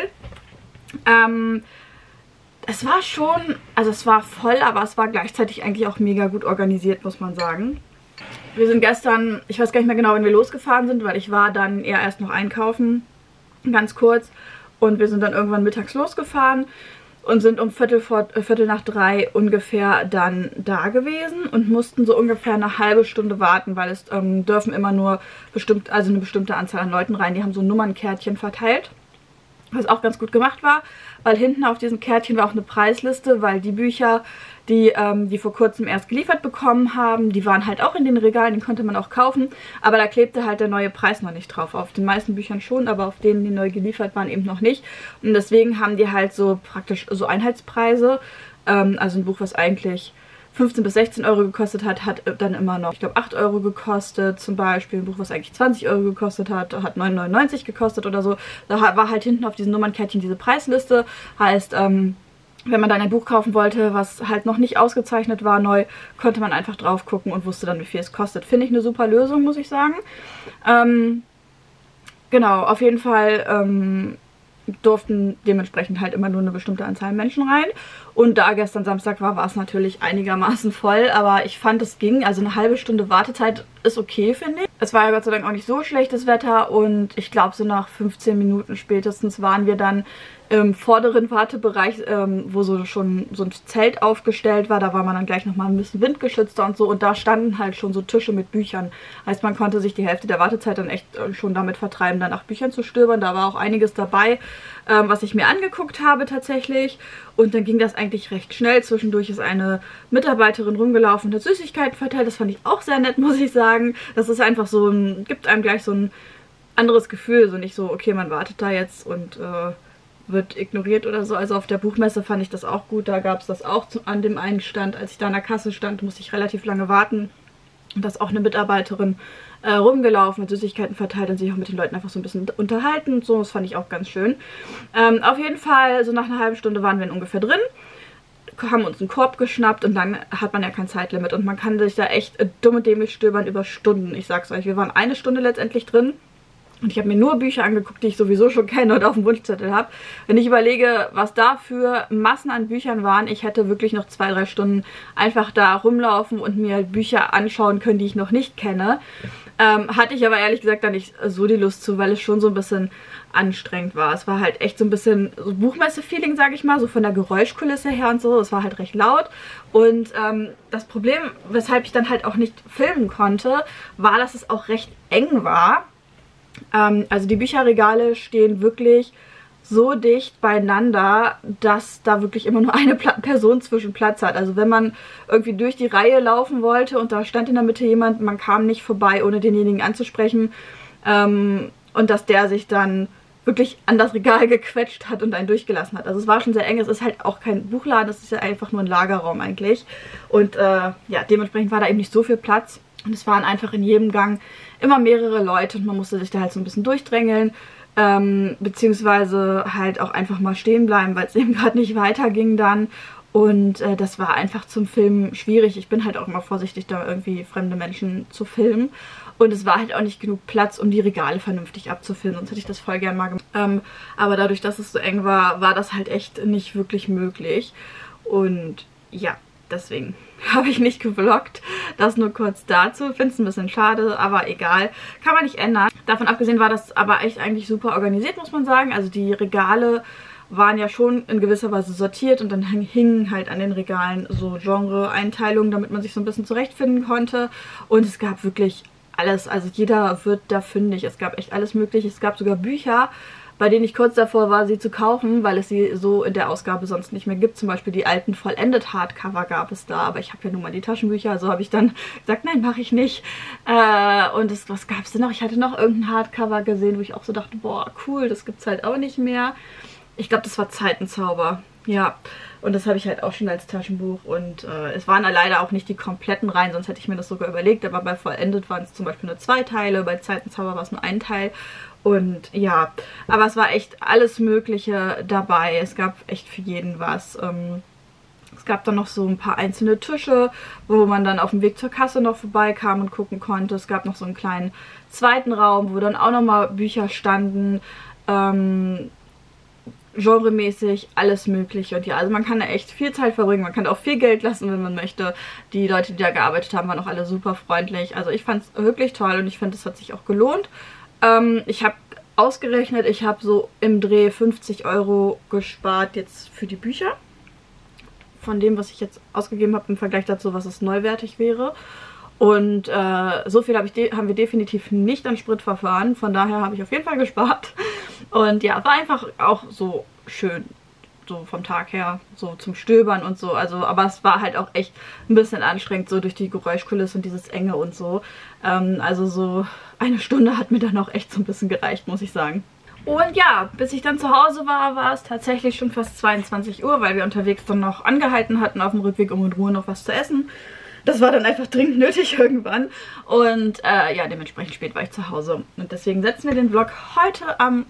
Es war schon, also es war voll, aber es war gleichzeitig eigentlich auch mega gut organisiert, muss man sagen. Wir sind gestern, ich weiß gar nicht mehr genau, wann wir losgefahren sind, weil ich war dann eher erst noch einkaufen, ganz kurz. Und wir sind dann irgendwann mittags losgefahren und sind um Viertel nach 3 ungefähr dann da gewesen und mussten so ungefähr eine halbe Stunde warten, weil es dürfen immer nur eine bestimmte Anzahl an Leuten rein. Die haben so Nummernkärtchen verteilt, was auch ganz gut gemacht war, weil hinten auf diesem Kärtchen war auch eine Preisliste, weil die Bücher, die vor kurzem erst geliefert bekommen haben, die waren halt auch in den Regalen, die konnte man auch kaufen, aber da klebte halt der neue Preis noch nicht drauf. Auf den meisten Büchern schon, aber auf denen, die neu geliefert waren, eben noch nicht. Und deswegen haben die halt so praktisch so Einheitspreise, also ein Buch, was eigentlich 15 bis 16 Euro gekostet hat, hat dann immer noch, ich glaube, 8 Euro gekostet. Zum Beispiel ein Buch, was eigentlich 20 Euro gekostet hat, hat 9,99 gekostet oder so. Da war halt hinten auf diesen Nummernkärtchen diese Preisliste. Heißt, wenn man dann ein Buch kaufen wollte, was halt noch nicht ausgezeichnet war, neu, konnte man einfach drauf gucken und wusste dann, wie viel es kostet. Finde ich eine super Lösung, muss ich sagen. Genau, auf jeden Fall durften dementsprechend halt immer nur eine bestimmte Anzahl Menschen rein. Und da gestern Samstag war es natürlich einigermaßen voll, aber ich fand, es ging. Also eine halbe Stunde Wartezeit ist okay, finde ich. Es war ja Gott sei Dank auch nicht so schlechtes Wetter und ich glaube, so nach 15 Minuten spätestens waren wir dann im vorderen Wartebereich, wo schon so ein Zelt aufgestellt war. Da war man dann gleich nochmal ein bisschen windgeschützter und so. Und da standen halt schon so Tische mit Büchern. Heißt, man konnte sich die Hälfte der Wartezeit dann echt schon damit vertreiben, dann nach Büchern zu stöbern. Da war auch einiges dabei, was ich mir angeguckt habe tatsächlich. Und dann ging das eigentlich recht schnell. Zwischendurch ist eine Mitarbeiterin rumgelaufen und hat Süßigkeiten verteilt. Das fand ich auch sehr nett, muss ich sagen. Das ist einfach so gibt einem gleich so ein anderes Gefühl. So nicht so, okay, man wartet da jetzt und wird ignoriert oder so. Also auf der Buchmesse fand ich das auch gut. Da gab es das auch an dem einen Stand. Als ich da an der Kasse stand, musste ich relativ lange warten. Und da ist auch eine Mitarbeiterin rumgelaufen, mit Süßigkeiten verteilt und sich auch mit den Leuten einfach so ein bisschen unterhalten und so. Das fand ich auch ganz schön. Auf jeden Fall, so nach einer halben Stunde waren wir ungefähr drin, haben uns einen Korb geschnappt und dann hat man ja kein Zeitlimit. Und man kann sich da echt dumm und dämlich stöbern über Stunden. Ich sag's euch, wir waren eine Stunde letztendlich drin. Und ich habe mir nur Bücher angeguckt, die ich sowieso schon kenne und auf dem Wunschzettel habe. Wenn ich überlege, was da für Massen an Büchern waren, ich hätte wirklich noch 2-3 Stunden einfach da rumlaufen und mir Bücher anschauen können, die ich noch nicht kenne. Hatte ich aber ehrlich gesagt da nicht so die Lust zu, weil es schon so ein bisschen anstrengend war. Es war halt echt so ein bisschen so Buchmesse-Feeling, sage ich mal, so von der Geräuschkulisse her und so. Es war halt recht laut. Und das Problem, weshalb ich dann halt auch nicht filmen konnte, war, dass es auch recht eng war. Also die Bücherregale stehen wirklich so dicht beieinander, dass da wirklich immer nur eine Person zwischen Platz hat. Also wenn man irgendwie durch die Reihe laufen wollte und da stand in der Mitte jemand, man kam nicht vorbei, ohne denjenigen anzusprechen. Und dass der sich dann wirklich an das Regal gequetscht hat und einen durchgelassen hat. Also es war schon sehr eng. Es ist halt auch kein Buchladen, es ist ja einfach nur ein Lagerraum eigentlich. Und ja, dementsprechend war da eben nicht so viel Platz. Und es waren einfach in jedem Gang immer mehrere Leute und man musste sich da halt so ein bisschen durchdrängeln. Beziehungsweise halt auch einfach mal stehen bleiben, weil es eben gerade nicht weiterging dann. Und das war einfach zum Filmen schwierig. Ich bin halt auch immer vorsichtig, da irgendwie fremde Menschen zu filmen. Und es war halt auch nicht genug Platz, um die Regale vernünftig abzufilmen. Sonst hätte ich das voll gern mal gemacht. Aber dadurch, dass es so eng war, war das halt echt nicht wirklich möglich. Und ja, deswegen habe ich nicht gevloggt. Das nur kurz dazu. Finde es ein bisschen schade, aber egal. Kann man nicht ändern. Davon abgesehen war das aber echt eigentlich super organisiert, muss man sagen. Also die Regale waren ja schon in gewisser Weise sortiert und dann hingen halt an den Regalen so Genre-Einteilungen, damit man sich so ein bisschen zurechtfinden konnte. Und es gab wirklich alles. Also jeder wird da fündig. Es gab echt alles Mögliche. Es gab sogar Bücher, bei denen ich kurz davor war, sie zu kaufen, weil es sie so in der Ausgabe sonst nicht mehr gibt. Zum Beispiel die alten Vollendet-Hardcover gab es da, aber ich habe ja nun mal die Taschenbücher, also habe ich dann gesagt, nein, mache ich nicht. Und was gab es denn noch? Ich hatte noch irgendein Hardcover gesehen, wo ich auch so dachte, boah, cool, das gibt es halt auch nicht mehr. Ich glaube, das war Zeitenzauber. Ja, und das habe ich halt auch schon als Taschenbuch und es waren leider auch nicht die kompletten Reihen, sonst hätte ich mir das sogar überlegt, aber bei Vollendet waren es zum Beispiel nur 2 Teile, bei Zeitenzauber war es nur 1 Teil. Und ja, aber es war echt alles Mögliche dabei. Es gab echt für jeden was. Es gab dann noch so ein paar einzelne Tische, wo man dann auf dem Weg zur Kasse noch vorbeikam und gucken konnte. Es gab noch so einen kleinen zweiten Raum, wo dann auch nochmal Bücher standen. Genremäßig alles Mögliche. Und ja, also man kann da echt viel Zeit verbringen. Man kann auch viel Geld lassen, wenn man möchte. Die Leute, die da gearbeitet haben, waren auch alle super freundlich. Also ich fand es wirklich toll und ich finde, es hat sich auch gelohnt. Ich habe ausgerechnet, ich habe so im Dreh 50 € gespart jetzt für die Bücher. Von dem, was ich jetzt ausgegeben habe im Vergleich dazu, was es neuwertig wäre. Und so viel haben wir definitiv nicht an Sprit verfahren. Von daher habe ich auf jeden Fall gespart. Und ja, war einfach auch so schön. So vom Tag her, so zum Stöbern und so. Also, aber es war halt auch echt ein bisschen anstrengend, so durch die Geräuschkulisse und dieses Enge und so. Also so eine Stunde hat mir dann auch echt so ein bisschen gereicht, muss ich sagen. Und ja, bis ich dann zu Hause war, war es tatsächlich schon fast 22 Uhr, weil wir unterwegs dann noch angehalten hatten auf dem Rückweg, um in Ruhe noch was zu essen. Das war dann einfach dringend nötig irgendwann. Und ja, dementsprechend spät war ich zu Hause. Und deswegen setzen wir den Vlog heute am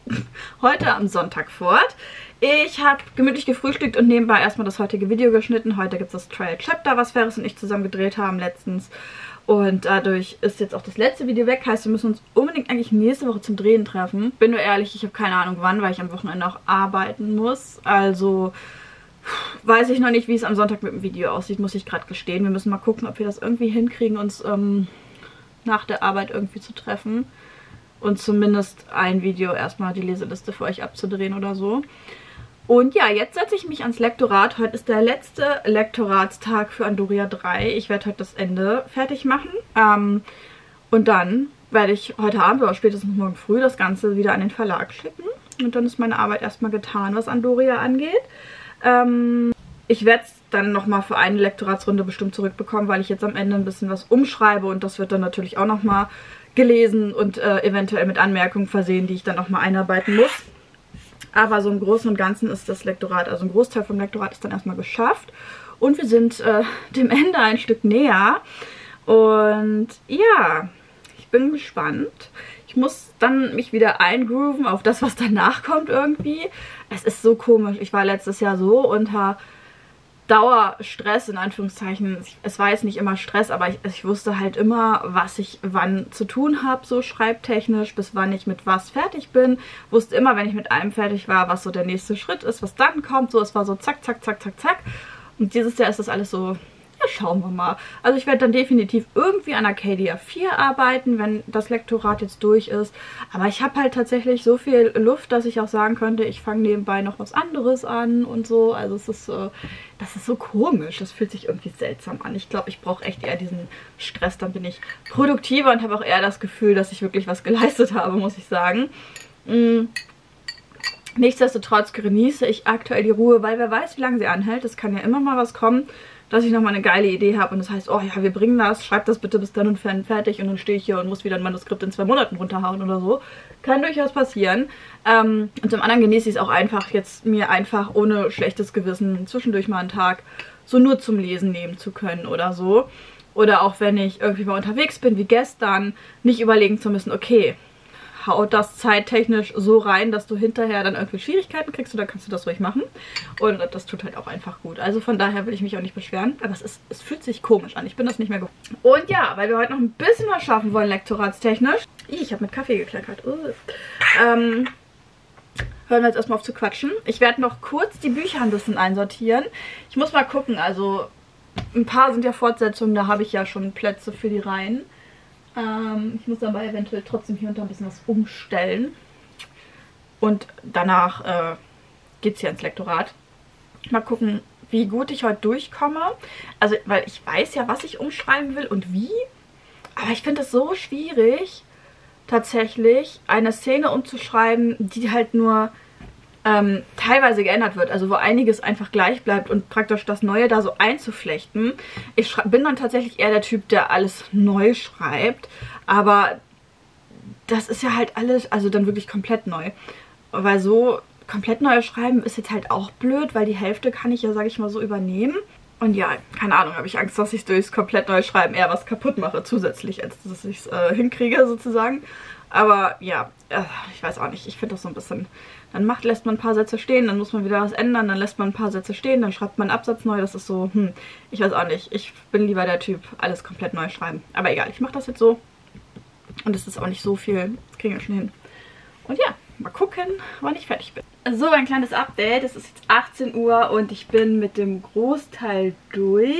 Sonntag fort. Ich habe gemütlich gefrühstückt und nebenbei erstmal das heutige Video geschnitten. Heute gibt es das Trial Chapter, was Ferris und ich zusammen gedreht haben letztens. Und dadurch ist jetzt auch das letzte Video weg. Heißt, wir müssen uns unbedingt eigentlich nächste Woche zum Drehen treffen. Bin nur ehrlich, ich habe keine Ahnung wann, weil ich am Wochenende auch arbeiten muss. Also weiß ich noch nicht, wie es am Sonntag mit dem Video aussieht, muss ich gerade gestehen. Wir müssen mal gucken, ob wir das irgendwie hinkriegen, uns nach der Arbeit irgendwie zu treffen. Und zumindest ein Video erstmal die Leseliste für euch abzudrehen oder so. Und ja, jetzt setze ich mich ans Lektorat. Heute ist der letzte Lektoratstag für Andoria 3. Ich werde heute das Ende fertig machen. Und dann werde ich heute Abend oder spätestens morgen früh das Ganze wieder an den Verlag schicken. Und dann ist meine Arbeit erstmal getan, was Andoria angeht. Ich werde es dann nochmal für eine Lektoratsrunde bestimmt zurückbekommen, weil ich jetzt am Ende ein bisschen was umschreibe. Und das wird dann natürlich auch nochmal gelesen und eventuell mit Anmerkungen versehen, die ich dann nochmal einarbeiten muss. Aber so im Großen und Ganzen ist das Lektorat, also ein Großteil vom Lektorat ist dann erstmal geschafft. Und wir sind dem Ende ein Stück näher. Und ja, ich bin gespannt. Ich muss dann mich wieder eingrooven auf das, was danach kommt irgendwie. Es ist so komisch. Ich war letztes Jahr so unter Dauerstress, in Anführungszeichen. Es war jetzt nicht immer Stress, aber ich wusste halt immer, was ich wann zu tun habe, so schreibtechnisch, bis wann ich mit was fertig bin. Wusste immer, wenn ich mit einem fertig war, was so der nächste Schritt ist, was dann kommt. So, es war so zack, zack, zack, zack, zack. Und dieses Jahr ist das alles so ja, schauen wir mal. Also ich werde dann definitiv irgendwie an Arcadia 4 arbeiten, wenn das Lektorat jetzt durch ist. Aber ich habe halt tatsächlich so viel Luft, dass ich auch sagen könnte, ich fange nebenbei noch was anderes an und so. Also es ist, das ist so komisch. Das fühlt sich irgendwie seltsam an. Ich glaube, ich brauche echt eher diesen Stress. Dann bin ich produktiver und habe auch eher das Gefühl, dass ich wirklich was geleistet habe, muss ich sagen. Nichtsdestotrotz genieße ich aktuell die Ruhe, weil wer weiß, wie lange sie anhält. Es kann ja immer mal was kommen, dass ich nochmal eine geile Idee habe und das heißt, oh ja, wir bringen das, schreib das bitte bis dann und fertig und dann stehe ich hier und muss wieder ein Manuskript in 2 Monaten runterhauen oder so. Kann durchaus passieren. Und zum anderen genieße ich es auch einfach, jetzt mir einfach ohne schlechtes Gewissen zwischendurch mal einen Tag so nur zum Lesen nehmen zu können oder so. Oder auch wenn ich irgendwie mal unterwegs bin, wie gestern, nicht überlegen zu müssen, okay, haut das zeittechnisch so rein, dass du hinterher dann irgendwie Schwierigkeiten kriegst oder kannst du das ruhig machen. Und das tut halt auch einfach gut. Also von daher will ich mich auch nicht beschweren. Aber es fühlt sich komisch an. Ich bin das nicht mehr gewohnt. Und ja, weil wir heute noch ein bisschen was schaffen wollen, lektoratstechnisch. Ich habe mit Kaffee gekleckert. Hören wir jetzt erstmal auf zu quatschen. Ich werde noch kurz die Bücher ein bisschen einsortieren. Ich muss mal gucken. Also ein paar sind ja Fortsetzungen. Da habe ich ja schon Plätze für die Reihen. Ich muss aber eventuell trotzdem hier und da ein bisschen was umstellen. Und danach geht es hier ins Lektorat. Mal gucken, wie gut ich heute durchkomme. Also, weil ich weiß ja, was ich umschreiben will und wie. Aber ich finde es so schwierig, tatsächlich eine Szene umzuschreiben, die halt nur teilweise geändert wird, also wo einiges einfach gleich bleibt und praktisch das Neue da so einzuflechten. Ich bin dann tatsächlich eher der Typ, der alles neu schreibt, aber das ist ja halt alles, also dann wirklich komplett neu. Weil so komplett neu schreiben ist jetzt halt auch blöd, weil die Hälfte kann ich ja, sage ich mal, so übernehmen. Und ja, keine Ahnung, habe ich Angst, dass ich durchs komplett neu schreiben eher was kaputt mache, zusätzlich, als dass ich es hinkriege sozusagen. Aber ja, ich weiß auch nicht, ich finde das so ein bisschen, dann lässt man ein paar Sätze stehen, dann muss man wieder was ändern, dann lässt man ein paar Sätze stehen, dann schreibt man einen Absatz neu, das ist so, ich weiß auch nicht, ich bin lieber der Typ, alles komplett neu schreiben. Aber egal, ich mache das jetzt so und es ist auch nicht so viel, das kriegen wir schon hin. Und ja, mal gucken, wann ich fertig bin. So, ein kleines Update, es ist jetzt 18 Uhr und ich bin mit dem Großteil durch.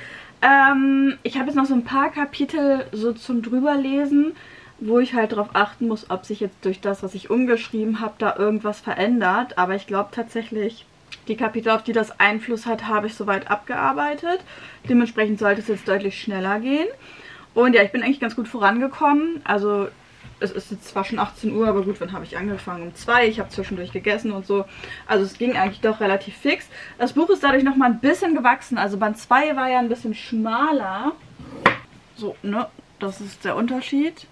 Ich habe jetzt noch so ein paar Kapitel so zum Drüberlesen, wo ich halt darauf achten muss, ob sich jetzt durch das, was ich umgeschrieben habe, da irgendwas verändert. Aber ich glaube tatsächlich, die Kapitel, auf die das Einfluss hat, habe ich soweit abgearbeitet. Dementsprechend sollte es jetzt deutlich schneller gehen. Und ja, ich bin eigentlich ganz gut vorangekommen. Also es ist jetzt zwar schon 18 Uhr, aber gut, wann habe ich angefangen? Um 2. Ich habe zwischendurch gegessen und so. Also es ging eigentlich doch relativ fix. Das Buch ist dadurch nochmal ein bisschen gewachsen. Also Band 2 war ja ein bisschen schmaler. So, ne? Das ist der Unterschied.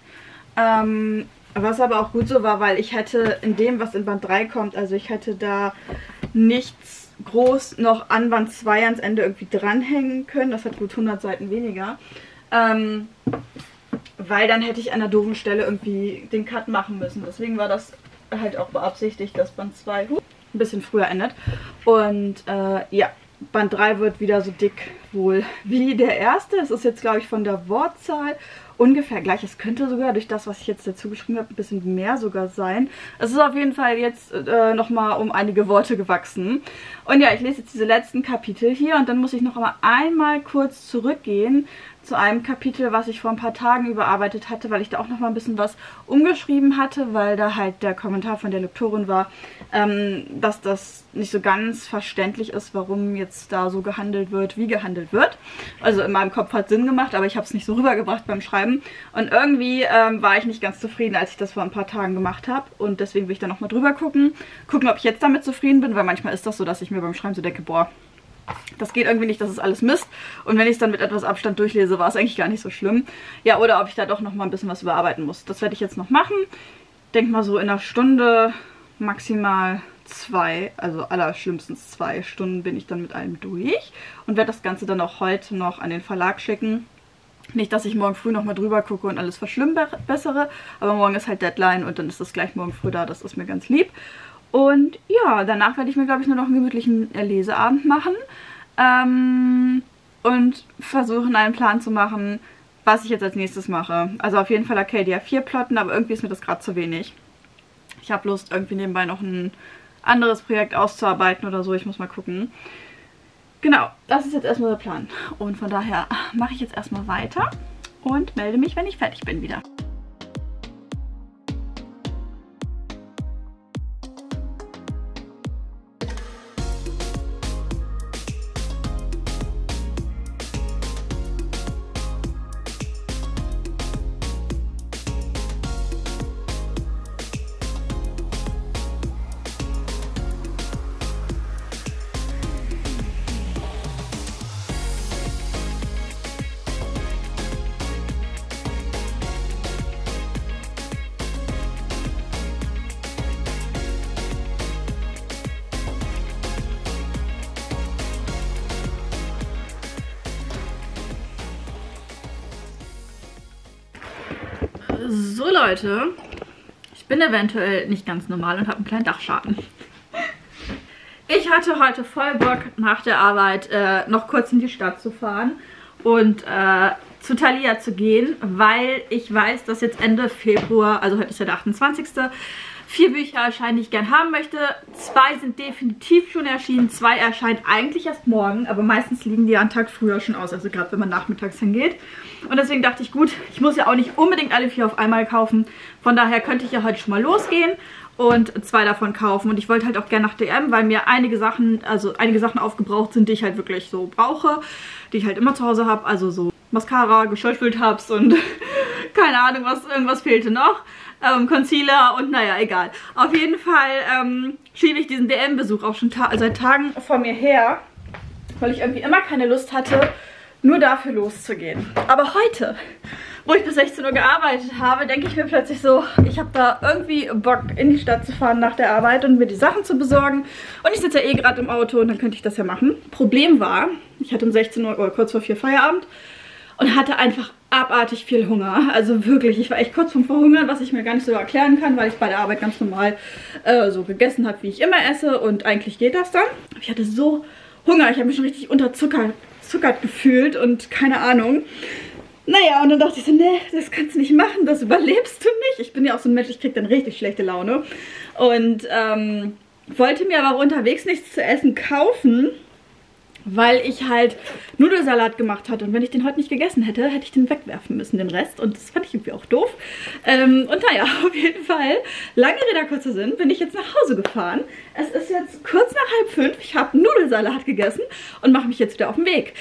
Was aber auch gut so war, weil ich hätte in dem, was in Band 3 kommt, also ich hätte da nichts groß noch an Band 2 ans Ende irgendwie dranhängen können. Das hat gut 100 Seiten weniger. Weil dann hätte ich an einer doofen Stelle irgendwie den Cut machen müssen. Deswegen war das halt auch beabsichtigt, dass Band 2 ein bisschen früher endet. Und ja, Band 3 wird wieder so dick wohl wie der erste. Es ist jetzt, glaube ich, von der Wortzahl ungefähr gleich. Es könnte sogar durch das, was ich jetzt dazu geschrieben habe, ein bisschen mehr sogar sein. Es ist auf jeden Fall jetzt nochmal um einige Worte gewachsen. Und ja, ich lese jetzt diese letzten Kapitel hier und dann muss ich noch einmal kurz zurückgehen zu einem Kapitel, was ich vor ein paar Tagen überarbeitet hatte, weil ich da auch nochmal ein bisschen was umgeschrieben hatte, weil da halt der Kommentar von der Lektorin war, dass das nicht so ganz verständlich ist, warum jetzt da so gehandelt wird, wie gehandelt wird. Also in meinem Kopf hat Sinn gemacht, aber ich habe es nicht so rübergebracht beim Schreiben. Und irgendwie war ich nicht ganz zufrieden, als ich das vor ein paar Tagen gemacht habe. Und deswegen will ich da nochmal drüber gucken, ob ich jetzt damit zufrieden bin, weil manchmal ist das so, dass ich mir beim Schreiben so denke, boah, das geht irgendwie nicht, das ist alles Mist. Und wenn ich es dann mit etwas Abstand durchlese, war es eigentlich gar nicht so schlimm. Ja, oder ob ich da doch nochmal ein bisschen was überarbeiten muss. Das werde ich jetzt noch machen. Denk mal so in einer Stunde, maximal 2, also allerschlimmstens 2 Stunden bin ich dann mit allem durch. Und werde das Ganze dann auch heute noch an den Verlag schicken. Nicht, dass ich morgen früh nochmal drüber gucke und alles verschlimmbessere, aber morgen ist halt Deadline und dann ist das gleich morgen früh da. Das ist mir ganz lieb. Und ja, danach werde ich mir, glaube ich, nur noch einen gemütlichen Leseabend machen und versuchen, einen Plan zu machen, was ich jetzt als nächstes mache. Also auf jeden Fall Arcadia 4 plotten, aber irgendwie ist mir das gerade zu wenig. Ich habe Lust, irgendwie nebenbei noch ein anderes Projekt auszuarbeiten oder so. Ich muss mal gucken. Genau, das ist jetzt erstmal der Plan. Und von daher mache ich jetzt erstmal weiter und melde mich, wenn ich fertig bin wieder. So Leute, ich bin eventuell nicht ganz normal und habe einen kleinen Dachschaden. Ich hatte heute voll Bock nach der Arbeit noch kurz in die Stadt zu fahren und zu Thalia zu gehen, weil ich weiß, dass jetzt Ende Februar, also heute ist ja der 28. 4 Bücher erscheinen, die ich gern haben möchte. 2 sind definitiv schon erschienen, 2 erscheinen eigentlich erst morgen, aber meistens liegen die einen Tag früher schon aus, also gerade wenn man nachmittags hingeht. Und deswegen dachte ich, gut, ich muss ja auch nicht unbedingt alle 4 auf einmal kaufen. Von daher könnte ich ja heute schon mal losgehen und 2 davon kaufen. Und ich wollte halt auch gerne nach DM, weil mir einige Sachen aufgebraucht sind, die ich halt wirklich so brauche, die ich halt immer zu Hause habe. Also so Mascara, Geschirrspültabs und keine Ahnung, irgendwas fehlte noch. Concealer und naja, egal. Auf jeden Fall schiebe ich diesen DM-Besuch auch schon seit Tagen vor mir her, weil ich irgendwie immer keine Lust hatte, nur dafür loszugehen. Aber heute, wo ich bis 16 Uhr gearbeitet habe, denke ich mir plötzlich so, ich habe da irgendwie Bock, in die Stadt zu fahren nach der Arbeit und mir die Sachen zu besorgen. Und ich sitze ja eh gerade im Auto und dann könnte ich das ja machen. Problem war, ich hatte um 16 Uhr oder kurz vor 4 Feierabend und hatte einfach abartig viel Hunger. Also wirklich, ich war echt kurz vorm Verhungern, was ich mir gar nicht so erklären kann, weil ich bei der Arbeit ganz normal so gegessen habe, wie ich immer esse. Und eigentlich geht das dann. Aber ich hatte so Hunger, ich habe mich schon richtig unterzuckert gefühlt und keine Ahnung. Naja, und dann dachte ich so, nee, das kannst du nicht machen, das überlebst du nicht. Ich bin ja auch so ein Mensch, ich kriege dann richtig schlechte Laune. Und wollte mir aber auch unterwegs nichts zu essen kaufen, weil ich halt Nudelsalat gemacht hatte. Und wenn ich den heute nicht gegessen hätte, hätte ich den wegwerfen müssen, den Rest. Und das fand ich irgendwie auch doof. Und naja, auf jeden Fall, lange Rede, kurzer Sinn, bin ich jetzt nach Hause gefahren. Es ist jetzt kurz nach 4:30. Ich habe Nudelsalat gegessen und mache mich jetzt wieder auf den Weg.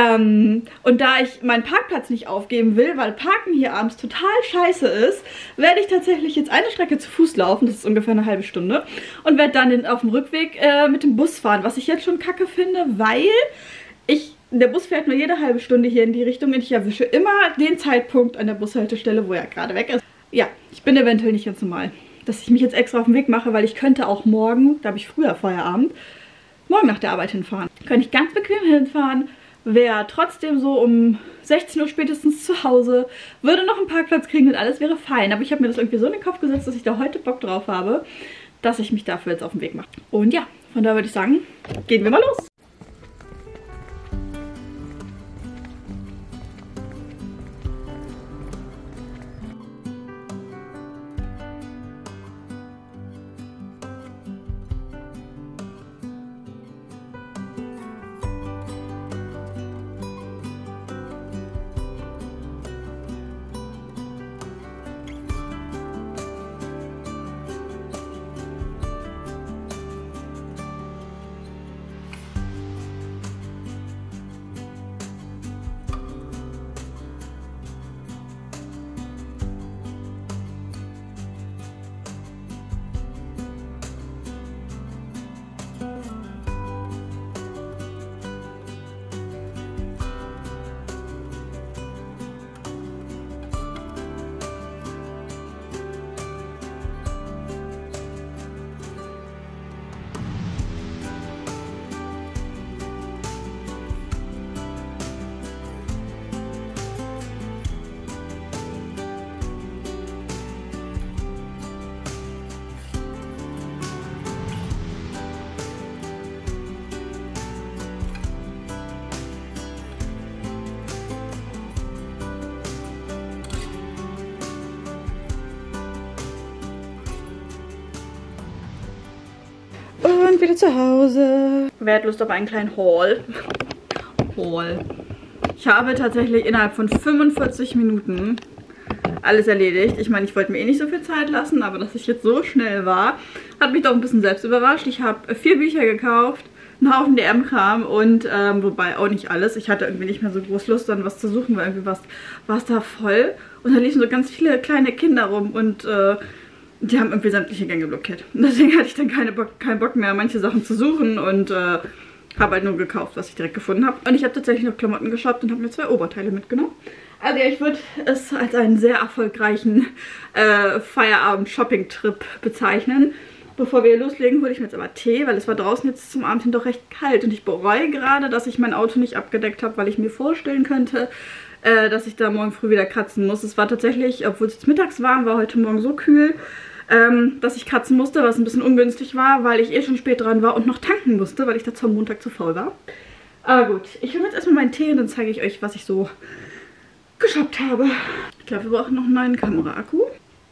Und da ich meinen Parkplatz nicht aufgeben will, weil Parken hier abends total scheiße ist, werde ich tatsächlich jetzt eine Strecke zu Fuß laufen. Das ist ungefähr eine halbe Stunde. Und werde dann auf dem Rückweg mit dem Bus fahren, was ich jetzt schon kacke finde, weil der Bus fährt nur jede halbe Stunde hier in die Richtung und ich erwische immer den Zeitpunkt an der Bushaltestelle, wo er gerade weg ist. Ja, ich bin eventuell nicht ganz normal, dass ich mich jetzt extra auf den Weg mache, weil ich könnte auch morgen, da habe ich früher Feierabend, morgen nach der Arbeit hinfahren. Könnte ich ganz bequem hinfahren, wäre trotzdem so um 16 Uhr spätestens zu Hause, würde noch einen Parkplatz kriegen und alles wäre fein. Aber ich habe mir das irgendwie so in den Kopf gesetzt, dass ich da heute Bock drauf habe, dass ich mich dafür jetzt auf den Weg mache. Und ja, von daher würde ich sagen, gehen wir mal los. sind wieder zu Hause. Wer hat Lust auf einen kleinen Haul? Ich habe tatsächlich innerhalb von 45 Minuten alles erledigt. Ich meine, ich wollte mir eh nicht so viel Zeit lassen, aber dass ich jetzt so schnell war, hat mich doch ein bisschen selbst überrascht. Ich habe 4 Bücher gekauft, einen Haufen DM-Kram und, wobei auch nicht alles. Ich hatte irgendwie nicht mehr so groß Lust, dann was zu suchen, weil irgendwie war es da voll. Und da liefen so ganz viele kleine Kinder rum und die haben irgendwie sämtliche Gänge blockiert. Und deswegen hatte ich dann keinen Bock mehr, manche Sachen zu suchen und habe halt nur gekauft, was ich direkt gefunden habe. Und ich habe tatsächlich noch Klamotten geshoppt und habe mir 2 Oberteile mitgenommen. Also ja, ich würde es als einen sehr erfolgreichen Feierabend-Shopping-Trip bezeichnen. Bevor wir loslegen, hole ich mir jetzt aber Tee, weil es war draußen jetzt zum Abend hin doch recht kalt. Und ich bereue gerade, dass ich mein Auto nicht abgedeckt habe, weil ich mir vorstellen könnte, dass ich da morgen früh wieder kratzen muss. Es war tatsächlich, obwohl es jetzt mittags warm war, heute Morgen so kühl, dass ich kratzen musste, was ein bisschen ungünstig war, weil ich eh schon spät dran war und noch tanken musste, weil ich dazu am Montag zu faul war. Aber gut, ich hole jetzt erstmal meinen Tee und dann zeige ich euch, was ich so geshoppt habe. Ich glaube, wir brauchen noch einen neuen Kameraakku.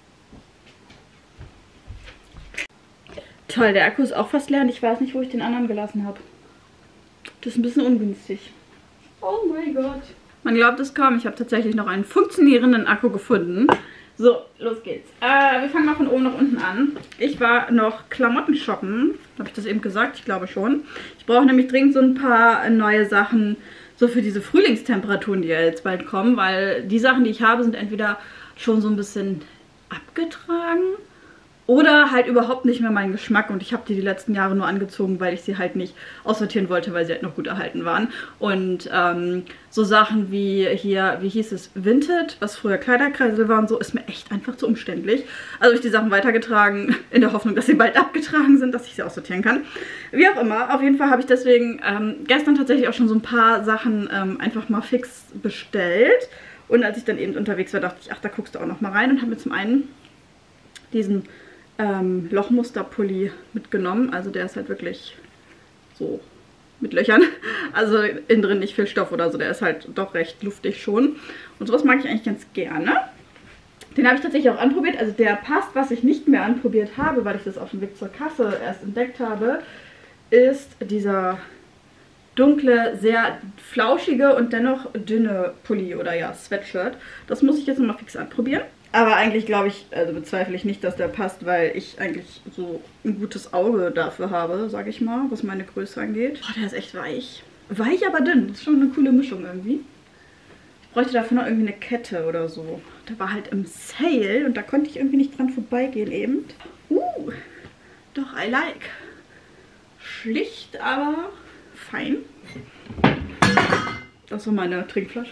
Toll, der Akku ist auch fast leer und ich weiß nicht, wo ich den anderen gelassen habe. Das ist ein bisschen ungünstig. Oh mein Gott. Man glaubt es kaum, ich habe tatsächlich noch einen funktionierenden Akku gefunden. So, los geht's. Wir fangen mal von oben nach unten an. Ich war noch Klamotten shoppen. Habe ich das eben gesagt? Ich glaube schon. Ich brauche nämlich dringend so ein paar neue Sachen, so für diese Frühlingstemperaturen, die ja jetzt bald kommen, weil die Sachen, die ich habe, sind entweder schon so ein bisschen abgetragen oder halt überhaupt nicht mehr mein Geschmack und ich habe die letzten Jahre nur angezogen, weil ich sie halt nicht aussortieren wollte, weil sie halt noch gut erhalten waren. Und so Sachen wie hier, wie hieß es, Vinted, was früher Kleiderkreisel war und so, ist mir echt einfach zu umständlich. Also habe ich die Sachen weitergetragen, in der Hoffnung, dass sie bald abgetragen sind, dass ich sie aussortieren kann. Wie auch immer, auf jeden Fall habe ich deswegen gestern tatsächlich auch schon so ein paar Sachen einfach mal fix bestellt. Und als ich dann eben unterwegs war, dachte ich, ach, da guckst du auch noch mal rein und habe mir zum einen diesen Lochmusterpulli mitgenommen. Also der ist halt wirklich so mit Löchern. Also innen drin nicht viel Stoff oder so. Der ist halt doch recht luftig schon. Und sowas mag ich eigentlich ganz gerne. Den habe ich tatsächlich auch anprobiert. Also der passt. Was ich nicht mehr anprobiert habe, weil ich das auf dem Weg zur Kasse erst entdeckt habe, ist dieser dunkle, sehr flauschige und dennoch dünne Pulli oder ja, Sweatshirt. Das muss ich jetzt nochmal fix anprobieren. Aber eigentlich glaube ich, also bezweifle ich nicht, dass der passt, weil ich eigentlich so ein gutes Auge dafür habe, sage ich mal, was meine Größe angeht. Oh, der ist echt weich. Weich, aber dünn. Das ist schon eine coole Mischung irgendwie. Ich bräuchte dafür noch irgendwie eine Kette oder so. Der war halt im Sale und da konnte ich irgendwie nicht dran vorbeigehen eben. Doch, I like. Schlicht, aber fein. Das war meine Trinkflasche.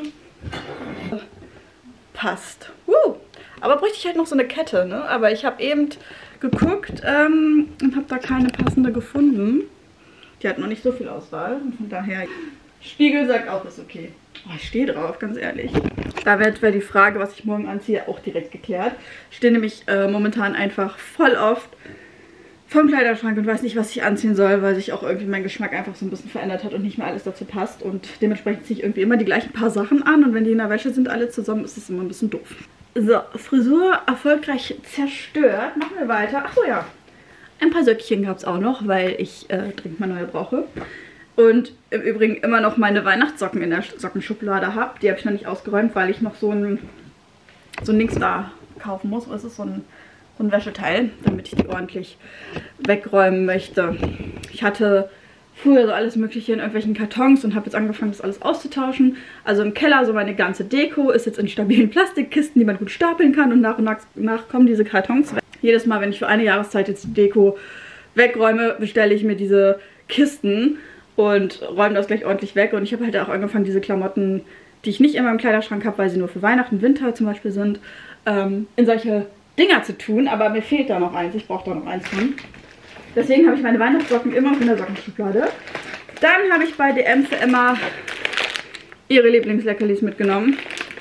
Passt. Aber bräuchte ich halt noch so eine Kette, ne? Aber ich habe eben geguckt und habe da keine passende gefunden. Die hat noch nicht so viel Auswahl und von daher... Spiegel sagt auch, ist okay. Oh, ich stehe drauf, ganz ehrlich. Da wäre die Frage, was ich morgen anziehe, auch direkt geklärt. Ich stehe nämlich momentan einfach voll oft vom Kleiderschrank und weiß nicht, was ich anziehen soll, weil sich auch irgendwie mein Geschmack einfach so ein bisschen verändert hat und nicht mehr alles dazu passt. Und dementsprechend ziehe ich irgendwie immer die gleichen paar Sachen an und wenn die in der Wäsche sind alle zusammen, ist es immer ein bisschen doof. So, Frisur erfolgreich zerstört. Machen wir weiter. Achso, ja. Ein paar Söckchen gab es auch noch, weil ich dringend mal neue brauche. Und im Übrigen immer noch meine Weihnachtssocken in der Sockenschublade habe. Die habe ich noch nicht ausgeräumt, weil ich noch so ein Dings da kaufen muss. Das ist so ein Wäscheteil, damit ich die ordentlich wegräumen möchte. Ich hatte früher so alles mögliche in irgendwelchen Kartons und habe jetzt angefangen, das alles auszutauschen. Also im Keller so meine ganze Deko ist jetzt in stabilen Plastikkisten, die man gut stapeln kann und nach kommen diese Kartons weg. Jedes Mal, wenn ich für eine Jahreszeit jetzt die Deko wegräume, bestelle ich mir diese Kisten und räume das gleich ordentlich weg. Und ich habe halt auch angefangen, diese Klamotten, die ich nicht in meinem Kleiderschrank habe, weil sie nur für Weihnachten, Winter zum Beispiel sind, in solche Dinger zu tun. Aber mir fehlt da noch eins, ich brauche da noch eins von. Deswegen habe ich meine Weihnachtssocken immer noch in der Sockenschublade. Dann habe ich bei DM für Emma ihre Lieblingsleckerlis mitgenommen.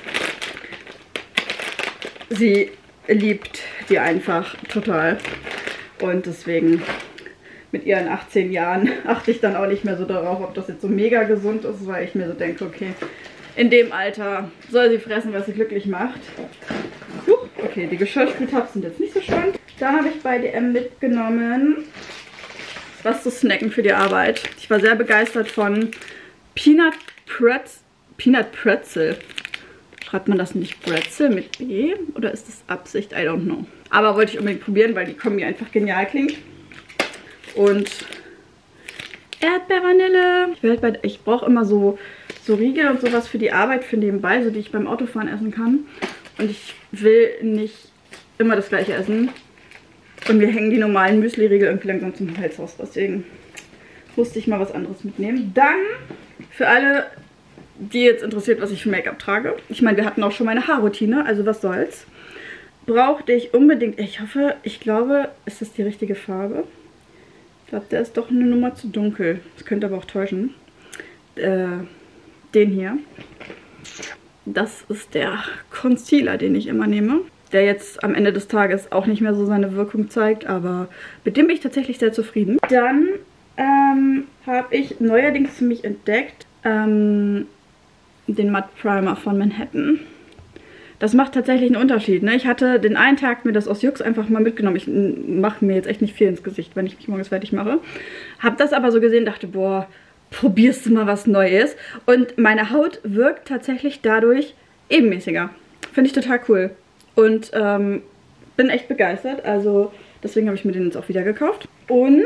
Sie liebt die einfach total. Und deswegen mit ihren 18 Jahren achte ich dann auch nicht mehr so darauf, ob das jetzt so mega gesund ist, weil ich mir so denke, okay, in dem Alter soll sie fressen, was sie glücklich macht. Okay, die Geschirrspültabs sind jetzt nicht so schön. Da habe ich bei DM mitgenommen was zu snacken für die Arbeit. Ich war sehr begeistert von Peanut Pretzel. Schreibt man das nicht Pretzel mit B? Oder ist das Absicht? I don't know. Aber wollte ich unbedingt probieren, weil die Kombi einfach genial klingt. Und Erdbeervanille. Ich brauche immer so Riegel und sowas für die Arbeit, für nebenbei, so die ich beim Autofahren essen kann. Und ich will nicht immer das gleiche essen. Und mir hängen die normalen Müsli-Riegel irgendwie langsam zum Hals raus. Deswegen musste ich mal was anderes mitnehmen. Dann für alle, die jetzt interessiert, was ich für Make-up trage. Ich meine, wir hatten auch schon meine Haarroutine, also was soll's. Brauchte ich unbedingt, ich glaube, ist das die richtige Farbe? Ich glaube, der ist doch eine Nummer zu dunkel. Das könnte aber auch täuschen. Den hier. Das ist der Concealer, den ich immer nehme. Der jetzt am Ende des Tages auch nicht mehr so seine Wirkung zeigt, aber mit dem bin ich tatsächlich sehr zufrieden. Dann habe ich neuerdings für mich entdeckt den Matte Primer von Manhattan. Das macht tatsächlich einen Unterschied. Ne? Ich hatte den einen Tag mir das aus Jux einfach mal mitgenommen. Ich mache mir jetzt echt nicht viel ins Gesicht, wenn ich mich morgens fertig mache. Habe das aber so gesehen, dachte, boah, probierst du mal was Neues. Und meine Haut wirkt tatsächlich dadurch ebenmäßiger. Finde ich total cool. Und bin echt begeistert. Also deswegen habe ich mir den jetzt auch wieder gekauft. Und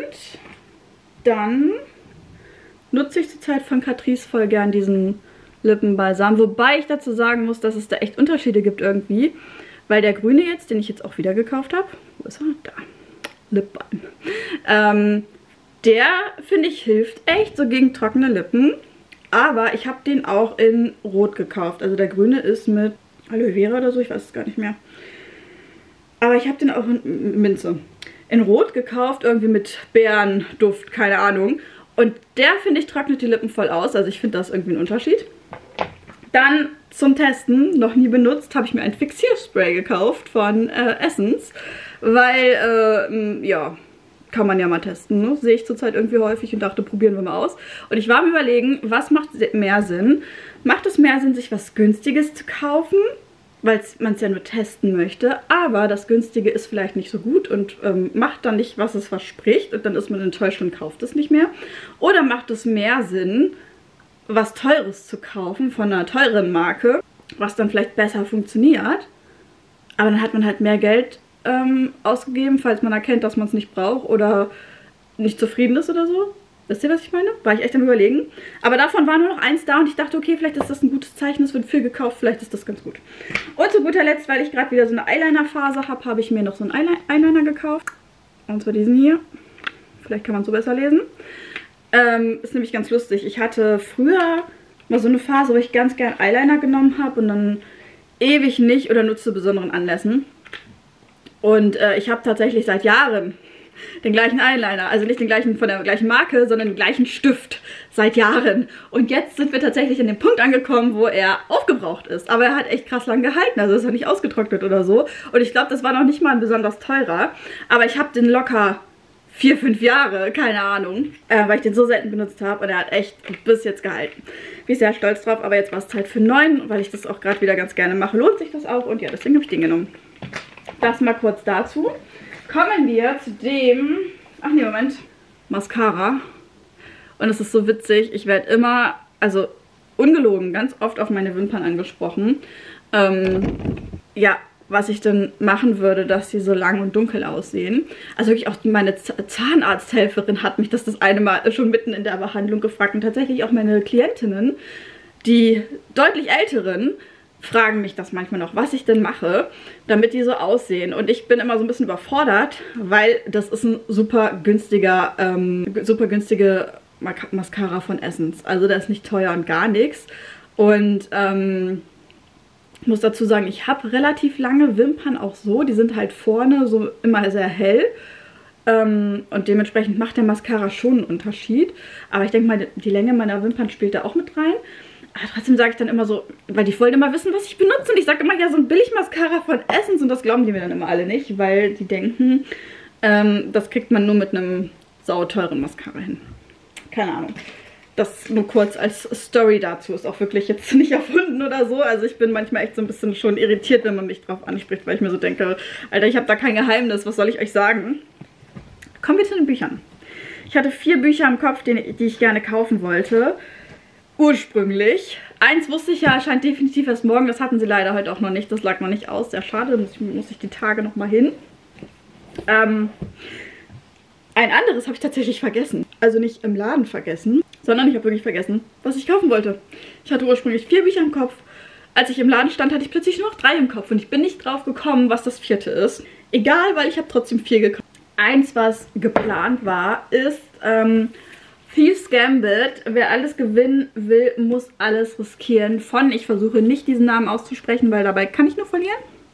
dann nutze ich zurzeit von Catrice voll gern diesen Lippenbalsam. Wobei ich dazu sagen muss, dass es da echt Unterschiede gibt irgendwie. Weil der grüne jetzt, den ich jetzt auch wieder gekauft habe, wo ist er? Da. Lip Balm. Der, finde ich, hilft echt so gegen trockene Lippen. Aber ich habe den auch in Rot gekauft. Also der grüne ist mit Aloe Vera oder so, ich weiß es gar nicht mehr. Aber ich habe den auch in Minze. In Rot gekauft, irgendwie mit Beerenduft, keine Ahnung. Und der, finde ich, trocknet die Lippen voll aus. Also ich finde das irgendwie ein Unterschied. Dann zum Testen, noch nie benutzt, habe ich mir ein Fixierspray gekauft von Essence. Weil, ja, kann man ja mal testen, ne? Sehe ich zurzeit irgendwie häufig und dachte, probieren wir mal aus. Und ich war am Überlegen, was macht mehr Sinn? Macht es mehr Sinn, sich was Günstiges zu kaufen? Weil man es ja nur testen möchte, aber das Günstige ist vielleicht nicht so gut und macht dann nicht, was es verspricht und dann ist man enttäuscht und kauft es nicht mehr. Oder macht es mehr Sinn, was Teures zu kaufen von einer teuren Marke, was dann vielleicht besser funktioniert, aber dann hat man halt mehr Geld ausgegeben, falls man erkennt, dass man es nicht braucht oder nicht zufrieden ist oder so. Wisst ihr, was ich meine? War ich echt am Überlegen. Aber davon war nur noch eins da und ich dachte, okay, vielleicht ist das ein gutes Zeichen, es wird viel gekauft, vielleicht ist das ganz gut. Und zu guter Letzt, weil ich gerade wieder so eine Eyeliner-Phase habe, habe ich mir noch so einen Eyeliner gekauft. Und zwar diesen hier. Vielleicht kann man es so besser lesen. Ist nämlich ganz lustig. Ich hatte früher mal so eine Phase, wo ich ganz gern Eyeliner genommen habe und dann ewig nicht oder nur zu besonderen Anlässen. Und ich habe tatsächlich seit Jahren den gleichen Eyeliner, also nicht den gleichen von der gleichen Marke, sondern den gleichen Stift seit Jahren. Und jetzt sind wir tatsächlich an dem Punkt angekommen, wo er aufgebraucht ist. Aber er hat echt krass lang gehalten, also ist er nicht ausgetrocknet oder so. Und ich glaube, das war noch nicht mal ein besonders teurer. Aber ich habe den locker 4, 5 Jahre, keine Ahnung, weil ich den so selten benutzt habe. Und er hat echt bis jetzt gehalten. Bin ich sehr stolz drauf, aber jetzt war es Zeit für einen neuen, weil ich das auch gerade wieder ganz gerne mache. Lohnt sich das auch und ja, deswegen habe ich den genommen. Das mal kurz dazu. Kommen wir zu dem, ach nee, Moment, Mascara. Und es ist so witzig, ich werde immer, also ungelogen, ganz oft auf meine Wimpern angesprochen. Ja, was ich denn machen würde, dass sie so lang und dunkel aussehen. Also wirklich auch meine Zahnarzthelferin hat mich das eine Mal schon mitten in der Behandlung gefragt. Und tatsächlich auch meine Klientinnen, die deutlich älteren, fragen mich das manchmal noch, was ich denn mache, damit die so aussehen. Und ich bin immer so ein bisschen überfordert, weil das ist ein super günstige Mascara von Essence. Also der ist nicht teuer und gar nichts. Und ich muss dazu sagen, ich habe relativ lange Wimpern auch so. Die sind halt vorne so immer sehr hell. Und dementsprechend macht der Mascara schon einen Unterschied. Aber ich denke mal, die Länge meiner Wimpern spielt da auch mit rein. Aber trotzdem sage ich dann immer so, weil die wollen immer wissen, was ich benutze. Und ich sage immer, ja, so ein Billig-Mascara von Essence. Und das glauben die mir dann immer alle nicht, weil die denken, das kriegt man nur mit einem sauteuren Mascara hin. Keine Ahnung. Das nur kurz als Story dazu. Ist auch wirklich jetzt nicht erfunden oder so. Also ich bin manchmal echt so ein bisschen schon irritiert, wenn man mich drauf anspricht, weil ich mir so denke, Alter, ich habe da kein Geheimnis. Was soll ich euch sagen? Kommen wir zu den Büchern. Ich hatte 4 Bücher im Kopf, die ich gerne kaufen wollte. Ursprünglich. Eins wusste ich ja, erscheint definitiv erst morgen. Das hatten sie leider heute auch noch nicht. Das lag noch nicht aus. Sehr schade. Muss ich die Tage noch mal hin. Ein anderes habe ich tatsächlich vergessen. Also nicht im Laden vergessen, sondern ich habe wirklich vergessen, was ich kaufen wollte. Ich hatte ursprünglich 4 Bücher im Kopf. Als ich im Laden stand, hatte ich plötzlich nur noch 3 im Kopf. Und ich bin nicht drauf gekommen, was das 4. ist. Egal, weil ich habe trotzdem 4 gekauft. Eins, was geplant war, ist Thieves Gambit. Wer alles gewinnen will, muss alles riskieren. Ich versuche nicht diesen Namen auszusprechen, weil dabei kann ich nur verlieren.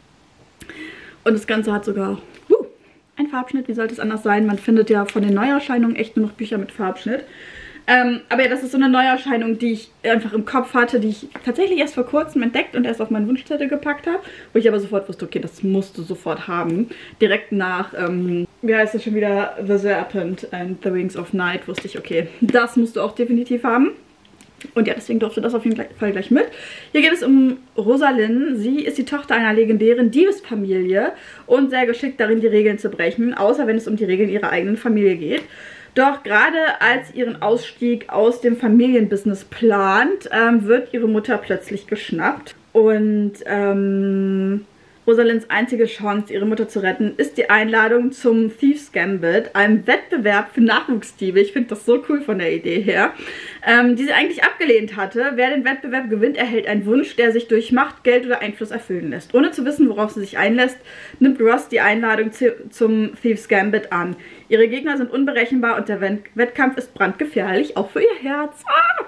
Und das Ganze hat sogar ein Farbschnitt. Wie sollte es anders sein? Man findet ja von den Neuerscheinungen echt nur noch Bücher mit Farbschnitt. Aber ja, das ist so eine Neuerscheinung, die ich einfach im Kopf hatte, die ich tatsächlich erst vor kurzem entdeckt und erst auf meinen Wunschzettel gepackt habe. Wo ich aber sofort wusste, okay, das musst du sofort haben. Direkt nach, wie heißt das schon wieder, The Serpent and the Wings of Night, wusste ich, okay, das musst du auch definitiv haben. Und ja, deswegen durfte das auf jeden Fall gleich mit. Hier geht es um Rosalind. Sie ist die Tochter einer legendären Diebesfamilie und sehr geschickt darin, die Regeln zu brechen, außer wenn es um die Regeln ihrer eigenen Familie geht. Doch gerade als ihren Ausstieg aus dem Familienbusiness plant, wird ihre Mutter plötzlich geschnappt. Und Rosalinds einzige Chance, ihre Mutter zu retten, ist die Einladung zum Thieves Gambit, einem Wettbewerb für Nachwuchsdiebe. Ich finde das so cool von der Idee her. Die sie eigentlich abgelehnt hatte. Wer den Wettbewerb gewinnt, erhält einen Wunsch, der sich durch Macht, Geld oder Einfluss erfüllen lässt. Ohne zu wissen, worauf sie sich einlässt, nimmt Ross die Einladung zum Thieves Gambit an. Ihre Gegner sind unberechenbar und der Wettkampf ist brandgefährlich, auch für ihr Herz.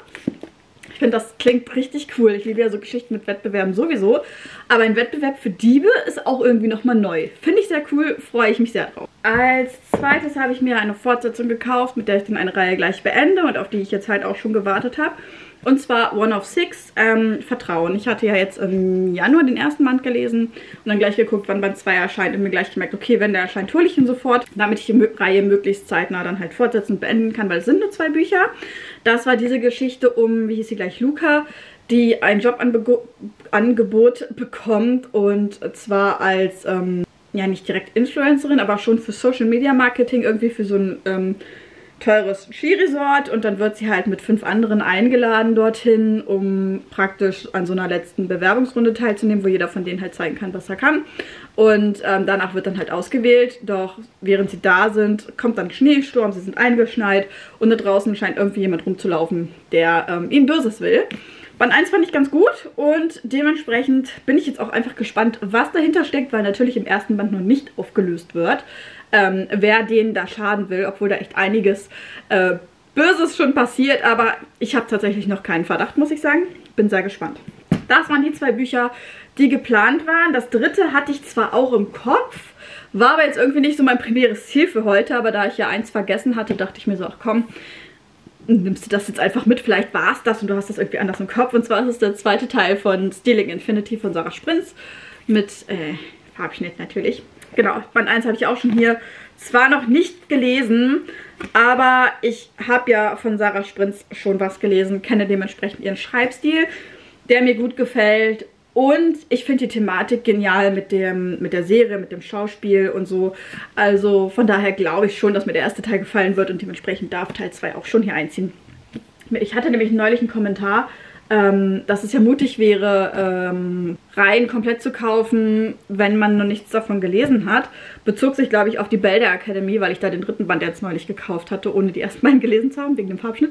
Ich finde, das klingt richtig cool. Ich liebe ja so Geschichten mit Wettbewerben sowieso. Aber ein Wettbewerb für Diebe ist auch irgendwie nochmal neu. Finde ich sehr cool, freue ich mich sehr drauf. Als zweites habe ich mir eine Fortsetzung gekauft, mit der ich dann eine Reihe gleich beende und auf die ich jetzt halt auch schon gewartet habe. Und zwar One of Six, Vertrauen. Ich hatte ja jetzt im Januar den ersten Band gelesen und dann gleich geguckt, wann Band 2 erscheint und mir gleich gemerkt, okay, wenn der erscheint, hole ich ihn sofort, damit ich die Reihe möglichst zeitnah dann halt fortsetzen und beenden kann, weil es sind nur 2 Bücher. Das war diese Geschichte um, wie hieß sie gleich, Luca, die ein Jobangebot bekommt und zwar als, ja nicht direkt Influencerin, aber schon für Social Media Marketing, irgendwie für so ein teures Skiresort und dann wird sie halt mit 5 anderen eingeladen dorthin, um praktisch an so einer letzten Bewerbungsrunde teilzunehmen, wo jeder von denen halt zeigen kann, was er kann. Und danach wird dann halt ausgewählt, doch während sie da sind, kommt dann Schneesturm, sie sind eingeschneit und da draußen scheint irgendwie jemand rumzulaufen, der ihnen Böses will. Band 1 fand ich ganz gut und dementsprechend bin ich jetzt auch einfach gespannt, was dahinter steckt, weil natürlich im ersten Band noch nicht aufgelöst wird, wer denen da schaden will, obwohl da echt einiges Böses schon passiert, aber ich habe tatsächlich noch keinen Verdacht, muss ich sagen. Bin sehr gespannt. Das waren die 2 Bücher, die geplant waren. Das 3. hatte ich zwar auch im Kopf, war aber jetzt irgendwie nicht so mein primäres Ziel für heute, aber da ich ja eins vergessen hatte, dachte ich mir so, ach komm, nimmst du das jetzt einfach mit, vielleicht war es das und du hast das irgendwie anders im Kopf. Und zwar ist es der 2. Teil von Stealing Infinity von Sarah Sprintz mit Farbschnitt natürlich. Genau, Band 1 habe ich auch schon hier zwar noch nicht gelesen, aber ich habe ja von Sarah Sprintz schon was gelesen, kenne dementsprechend ihren Schreibstil, der mir gut gefällt. Und ich finde die Thematik genial mit der Serie, mit dem Schauspiel und so. Also von daher glaube ich schon, dass mir der erste Teil gefallen wird und dementsprechend darf Teil 2 auch schon hier einziehen. Ich hatte nämlich neulich einen Kommentar, dass es ja mutig wäre, Reihen komplett zu kaufen, wenn man noch nichts davon gelesen hat. Bezog sich, glaube ich, auf die Belder Academy, weil ich da den 3. Band jetzt neulich gekauft hatte, ohne die ersten beiden gelesen zu haben, wegen dem Farbschnitt.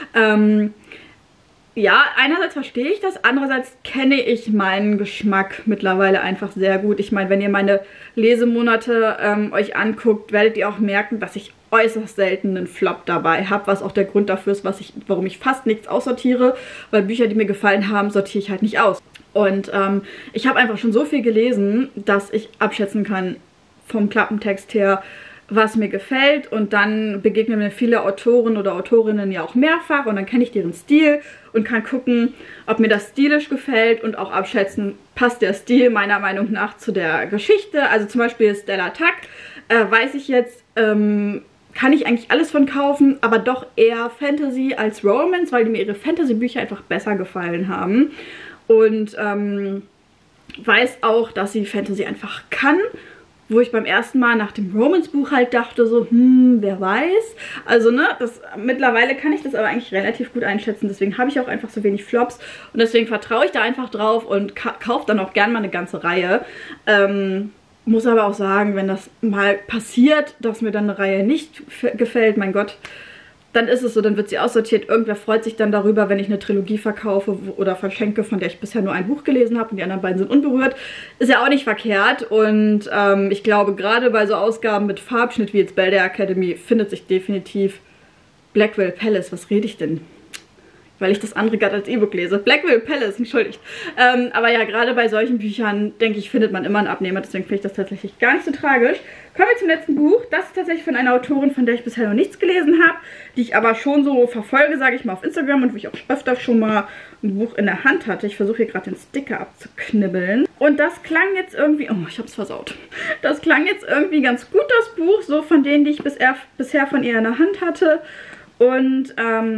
Ja, einerseits verstehe ich das, andererseits kenne ich meinen Geschmack mittlerweile einfach sehr gut. Ich meine, wenn ihr meine Lesemonate euch anguckt, werdet ihr auch merken, dass ich äußerst selten einen Flop dabei habe, was auch der Grund dafür ist, warum ich fast nichts aussortiere, weil Bücher, die mir gefallen haben, sortiere ich halt nicht aus. Und ich habe einfach schon so viel gelesen, dass ich abschätzen kann vom Klappentext her, was mir gefällt, und dann begegnen mir viele Autoren oder Autorinnen ja auch mehrfach und dann kenne ich deren Stil und kann gucken, ob mir das stilisch gefällt und auch abschätzen, passt der Stil meiner Meinung nach zu der Geschichte. Also zum Beispiel Stella Tuck, weiß ich jetzt, kann ich eigentlich alles von kaufen, aber doch eher Fantasy als Romance, weil mir ihre Fantasy-Bücher einfach besser gefallen haben. Und weiß auch, dass sie Fantasy einfach kann, wo ich beim ersten Mal nach dem Romance-Buch halt dachte so, wer weiß. Also, ne, mittlerweile kann ich das aber eigentlich relativ gut einschätzen. Deswegen habe ich auch einfach so wenig Flops. Und deswegen vertraue ich da einfach drauf und kaufe dann auch gern mal eine ganze Reihe. Muss aber auch sagen, wenn das mal passiert, dass mir dann eine Reihe nicht gefällt, mein Gott, dann ist es so, dann wird sie aussortiert. Irgendwer freut sich dann darüber, wenn ich eine Trilogie verkaufe oder verschenke, von der ich bisher nur ein Buch gelesen habe und die anderen beiden sind unberührt. Ist ja auch nicht verkehrt und ich glaube, gerade bei so Ausgaben mit Farbschnitt wie jetzt Belldare Academy findet sich definitiv Blackwell Palace. Was rede ich denn? Weil ich das andere gerade als E-Book lese. Blackwell Palace, entschuldigt. Aber ja, gerade bei solchen Büchern, denke ich, findet man immer einen Abnehmer. Deswegen finde ich das tatsächlich gar nicht so tragisch. Kommen wir zum letzten Buch. Das ist tatsächlich von einer Autorin, von der ich bisher noch nichts gelesen habe, die ich aber schon so verfolge, sage ich mal, auf Instagram und wo ich auch öfter schon mal ein Buch in der Hand hatte. Ich versuche hier gerade den Sticker abzuknibbeln. Und das klang jetzt irgendwie... Oh, ich habe es versaut. Das klang jetzt irgendwie ganz gut, das Buch, so von denen, die ich bisher von ihr in der Hand hatte. Und,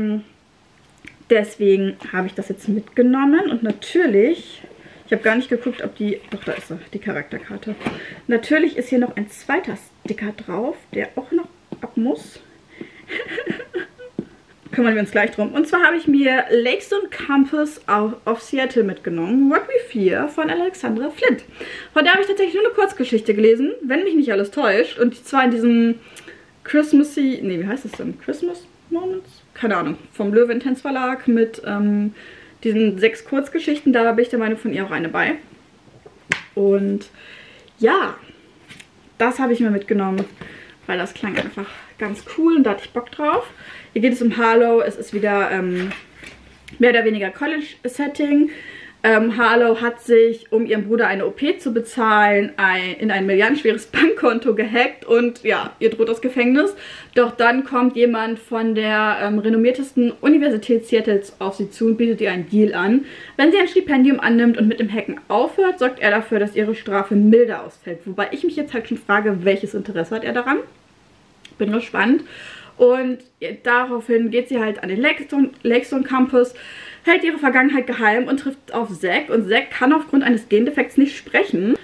deswegen habe ich das jetzt mitgenommen und natürlich, ich habe gar nicht geguckt, ob die, doch da ist sie, die Charakterkarte. Natürlich ist hier noch ein zweiter Sticker drauf, der auch noch ab muss. Kümmern wir uns gleich drum. Und zwar habe ich mir Lakestone Campus of Seattle mitgenommen, Rugby 4 von Alexandra Flint. Von der habe ich tatsächlich nur eine Kurzgeschichte gelesen, wenn mich nicht alles täuscht. Und zwar in diesem Christmassy, nee, wie heißt das denn? Christmas Moments? Keine Ahnung, vom Löwe-Intense Verlag mit diesen 6 Kurzgeschichten. Da bin ich der Meinung, von ihr auch eine bei. Und ja, das habe ich mir mitgenommen, weil das klang einfach ganz cool und da hatte ich Bock drauf. Hier geht es um Harlow. Es ist wieder mehr oder weniger College-Setting. Harlow hat sich, um ihrem Bruder eine OP zu bezahlen, in ein milliardenschweres Bankkonto gehackt und ja, ihr droht das Gefängnis. Doch dann kommt jemand von der renommiertesten Universität Seattles auf sie zu und bietet ihr einen Deal an. Wenn sie ein Stipendium annimmt und mit dem Hacken aufhört, sorgt er dafür, dass ihre Strafe milder ausfällt. Wobei ich mich jetzt halt schon frage, welches Interesse hat er daran? Bin gespannt. Und daraufhin geht sie halt an den Lakestone Campus, hält ihre Vergangenheit geheim und trifft auf Zack. Und Zack kann aufgrund eines Gendefekts nicht sprechen.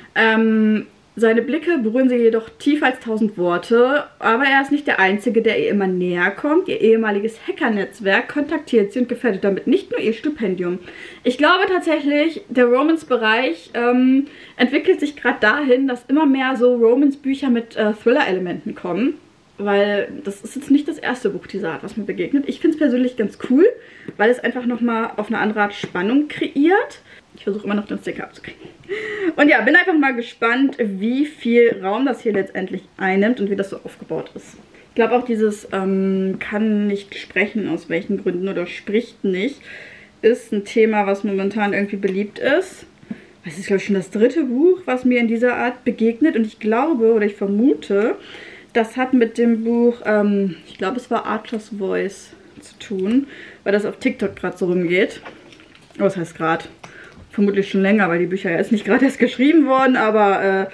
Seine Blicke berühren sie jedoch tiefer als 1000 Worte. Aber er ist nicht der Einzige, der ihr immer näher kommt. Ihr ehemaliges Hackernetzwerk kontaktiert sie und gefährdet damit nicht nur ihr Stipendium. Ich glaube tatsächlich, der Romance-Bereich entwickelt sich gerade dahin, dass immer mehr so Romance-Bücher mit Thriller-Elementen kommen. Weil das ist jetzt nicht das erste Buch dieser Art, was mir begegnet. Ich finde es persönlich ganz cool, weil es einfach nochmal auf eine andere Art Spannung kreiert. Ich versuche immer noch den Sticker abzukriegen. Und ja, bin einfach mal gespannt, wie viel Raum das hier letztendlich einnimmt und wie das so aufgebaut ist. Ich glaube auch dieses kann nicht sprechen, aus welchen Gründen oder spricht nicht, ist ein Thema, was momentan irgendwie beliebt ist. Das ist, glaube ich, schon das 3. Buch, was mir in dieser Art begegnet. Und ich glaube oder ich vermute, das hat mit dem Buch, ich glaube, es war Archer's Voice zu tun, weil das auf TikTok gerade so rumgeht. Oh, das heißt gerade. Vermutlich schon länger, weil die Bücher ja jetzt nicht gerade erst geschrieben wurden, aber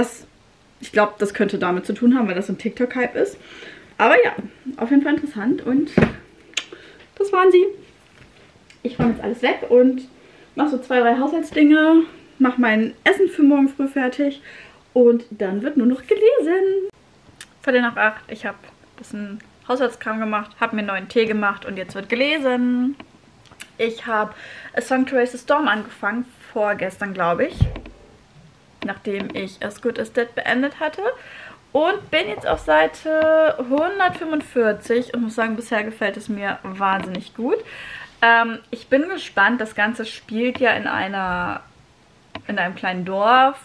ich glaube, das könnte damit zu tun haben, weil das ein TikTok-Hype ist. Aber ja, auf jeden Fall interessant und das waren sie. Ich räume jetzt alles weg und mache so 2, 3 Haushaltsdinge, mache mein Essen für morgen früh fertig und dann wird nur noch gelesen. 7:45. Ich habe ein bisschen Haushaltskram gemacht, habe mir einen neuen Tee gemacht und jetzt wird gelesen. Ich habe A Song to Raise the Storm angefangen, vorgestern glaube ich, nachdem ich As Good as Dead beendet hatte. Und bin jetzt auf Seite 145 und muss sagen, bisher gefällt es mir wahnsinnig gut. Ich bin gespannt, das Ganze spielt ja in einem kleinen Dorf,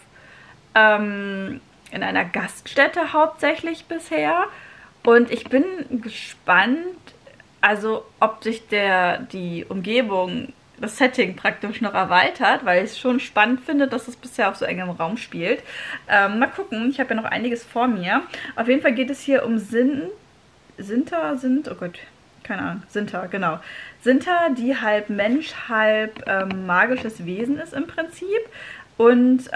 in einer Gaststätte hauptsächlich bisher. Und ich bin gespannt, also ob sich die Umgebung, das Setting praktisch noch erweitert, weil ich es schon spannend finde, dass es bisher auf so engem Raum spielt. Mal gucken, ich habe ja noch einiges vor mir. Auf jeden Fall geht es hier um Sinta, oh Gott, keine Ahnung, Sinta, genau. Sinta, die halb Mensch, halb magisches Wesen ist im Prinzip. Und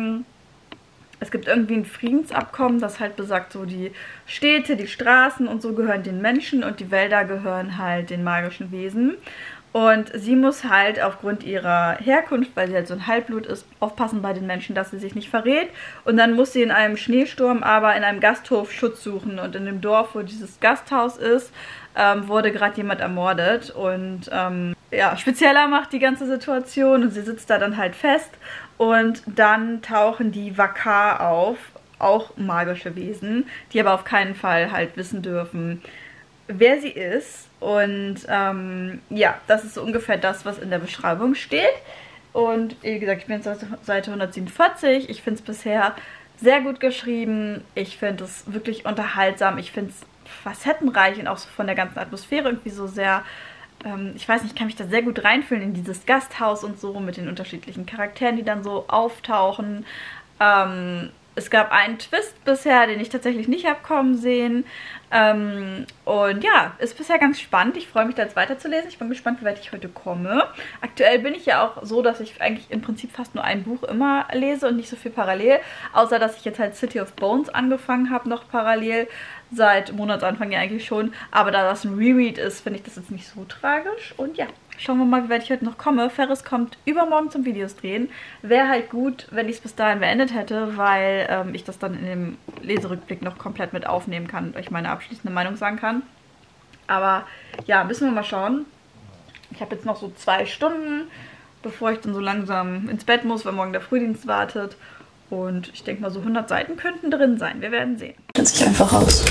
es gibt irgendwie ein Friedensabkommen, das halt besagt, so die Städte, die Straßen und so gehören den Menschen und die Wälder gehören halt den magischen Wesen. Und sie muss halt aufgrund ihrer Herkunft, weil sie halt so ein Halbblut ist, aufpassen bei den Menschen, dass sie sich nicht verrät. Und dann muss sie in einem Schneesturm aber in einem Gasthof Schutz suchen. Und in dem Dorf, wo dieses Gasthaus ist, wurde gerade jemand ermordet. Und ja, spezieller macht die ganze Situation. Und sie sitzt da dann halt fest. Und dann tauchen die Vakar auf, auch magische Wesen, die aber auf keinen Fall halt wissen dürfen, wer sie ist. Und ja, das ist so ungefähr das, was in der Beschreibung steht. Und wie gesagt, ich bin jetzt auf Seite 147. Ich finde es bisher sehr gut geschrieben. Ich finde es wirklich unterhaltsam. Ich finde es facettenreich und auch so von der ganzen Atmosphäre irgendwie so sehr, ich weiß nicht, ich kann mich da sehr gut reinfühlen in dieses Gasthaus und so mit den unterschiedlichen Charakteren, die dann so auftauchen. Es gab einen Twist bisher, den ich tatsächlich nicht habe kommen sehen. Und ja, ist bisher ganz spannend. Ich freue mich, da jetzt weiterzulesen. Ich bin gespannt, wie weit ich heute komme. Aktuell bin ich ja auch so, dass ich eigentlich im Prinzip fast nur ein Buch immer lese und nicht so viel parallel. Außer, dass ich jetzt halt City of Bones angefangen habe, noch parallel. Seit Monatsanfang ja eigentlich schon. Aber da das ein Reread ist, finde ich das jetzt nicht so tragisch. Und ja, schauen wir mal, wie weit ich heute noch komme. Ferris kommt übermorgen zum Videos drehen. Wäre halt gut, wenn ich es bis dahin beendet hätte, weil ich das dann in dem Leserückblick noch komplett mit aufnehmen kann und euch meine abschließende Meinung sagen kann. Aber ja, müssen wir mal schauen. Ich habe jetzt noch so 2 Stunden, bevor ich dann so langsam ins Bett muss, weil morgen der Frühdienst wartet. Und ich denke mal, so 100 Seiten könnten drin sein. Wir werden sehen. Setze ich einfach raus.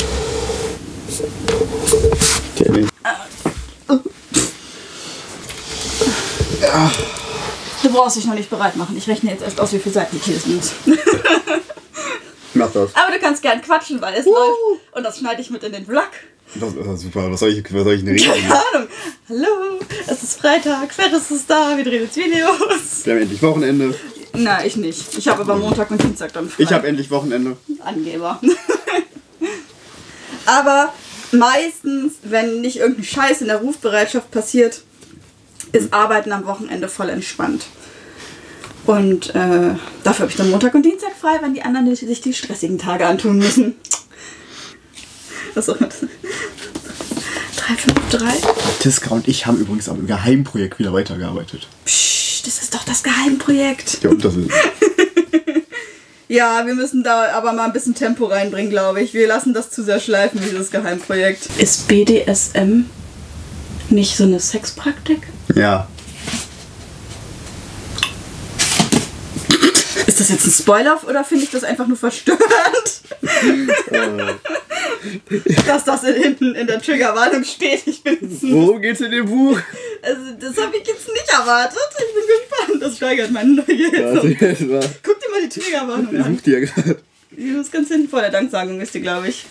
Ja. Du brauchst dich noch nicht bereit machen. Ich rechne jetzt erst aus, wie viele Seiten ich lesen muss. Mach das. Aber du kannst gern quatschen, weil es läuft. Und das schneide ich mit in den Vlog. Das ist super. Was soll ich denn reden? Keine Ahnung. Hallo, es ist Freitag. Ferris ist da. Wir drehen jetzt Videos. Wir haben endlich Wochenende. Na, ich nicht. Ich habe aber Montag und Dienstag dann frei. Ich habe endlich Wochenende. Angeber. Aber meistens, wenn nicht irgendein Scheiß in der Rufbereitschaft passiert, ist Arbeiten am Wochenende voll entspannt. Und dafür habe ich dann Montag und Dienstag frei, wenn die anderen sich die stressigen Tage antun müssen. Was auch immer das ist. 353. Tiska und ich haben übrigens am Geheimprojekt wieder weitergearbeitet. Psst, das ist doch das Geheimprojekt. Ja, und das ist... Ja, wir müssen da aber mal ein bisschen Tempo reinbringen, glaube ich. Wir lassen das zu sehr schleifen, dieses Geheimprojekt. Ist BDSM nicht so eine Sexpraktik? Ja. Ist das jetzt ein Spoiler oder finde ich das einfach nur verstörend? Dass das hinten in der Triggerwarnung steht. Ich bin Worum geht's in dem Buch? Also, das habe ich jetzt nicht erwartet. Ich bin gespannt. Das steigert meine Neugier. Ja, Guck dir mal die Triggerwarnung ich an. such die ja gerade. Die ist ganz hinten vor der Danksagung, ist die, glaube ich.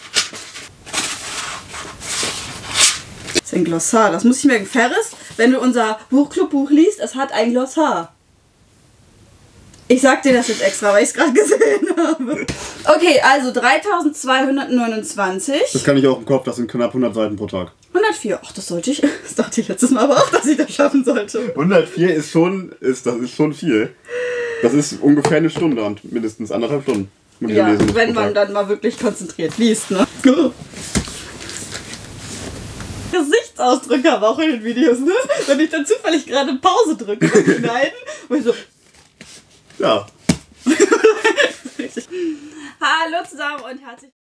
Das ist ein Glossar. Das muss ich merken. Ferris, wenn du unser Buchclub-Buch liest, es hat ein Glossar. Ich sag dir das jetzt extra, weil ich es gerade gesehen habe. Okay, also 3229. Das kann ich auch im Kopf, das sind knapp 100 Seiten pro Tag. 104. Ach, das sollte ich. Das dachte ich letztes Mal aber auch, dass ich das schaffen sollte. 104 ist schon viel. Das ist ungefähr eine Stunde und mindestens 1,5 Stunden. Ja, wenn man dann mal wirklich konzentriert liest, ne? Gesichtsausdrücke aber auch in den Videos, ne? Wenn ich dann zufällig gerade Pause drücke beim Schneiden und ich so... Ja. Hallo zusammen und herzlich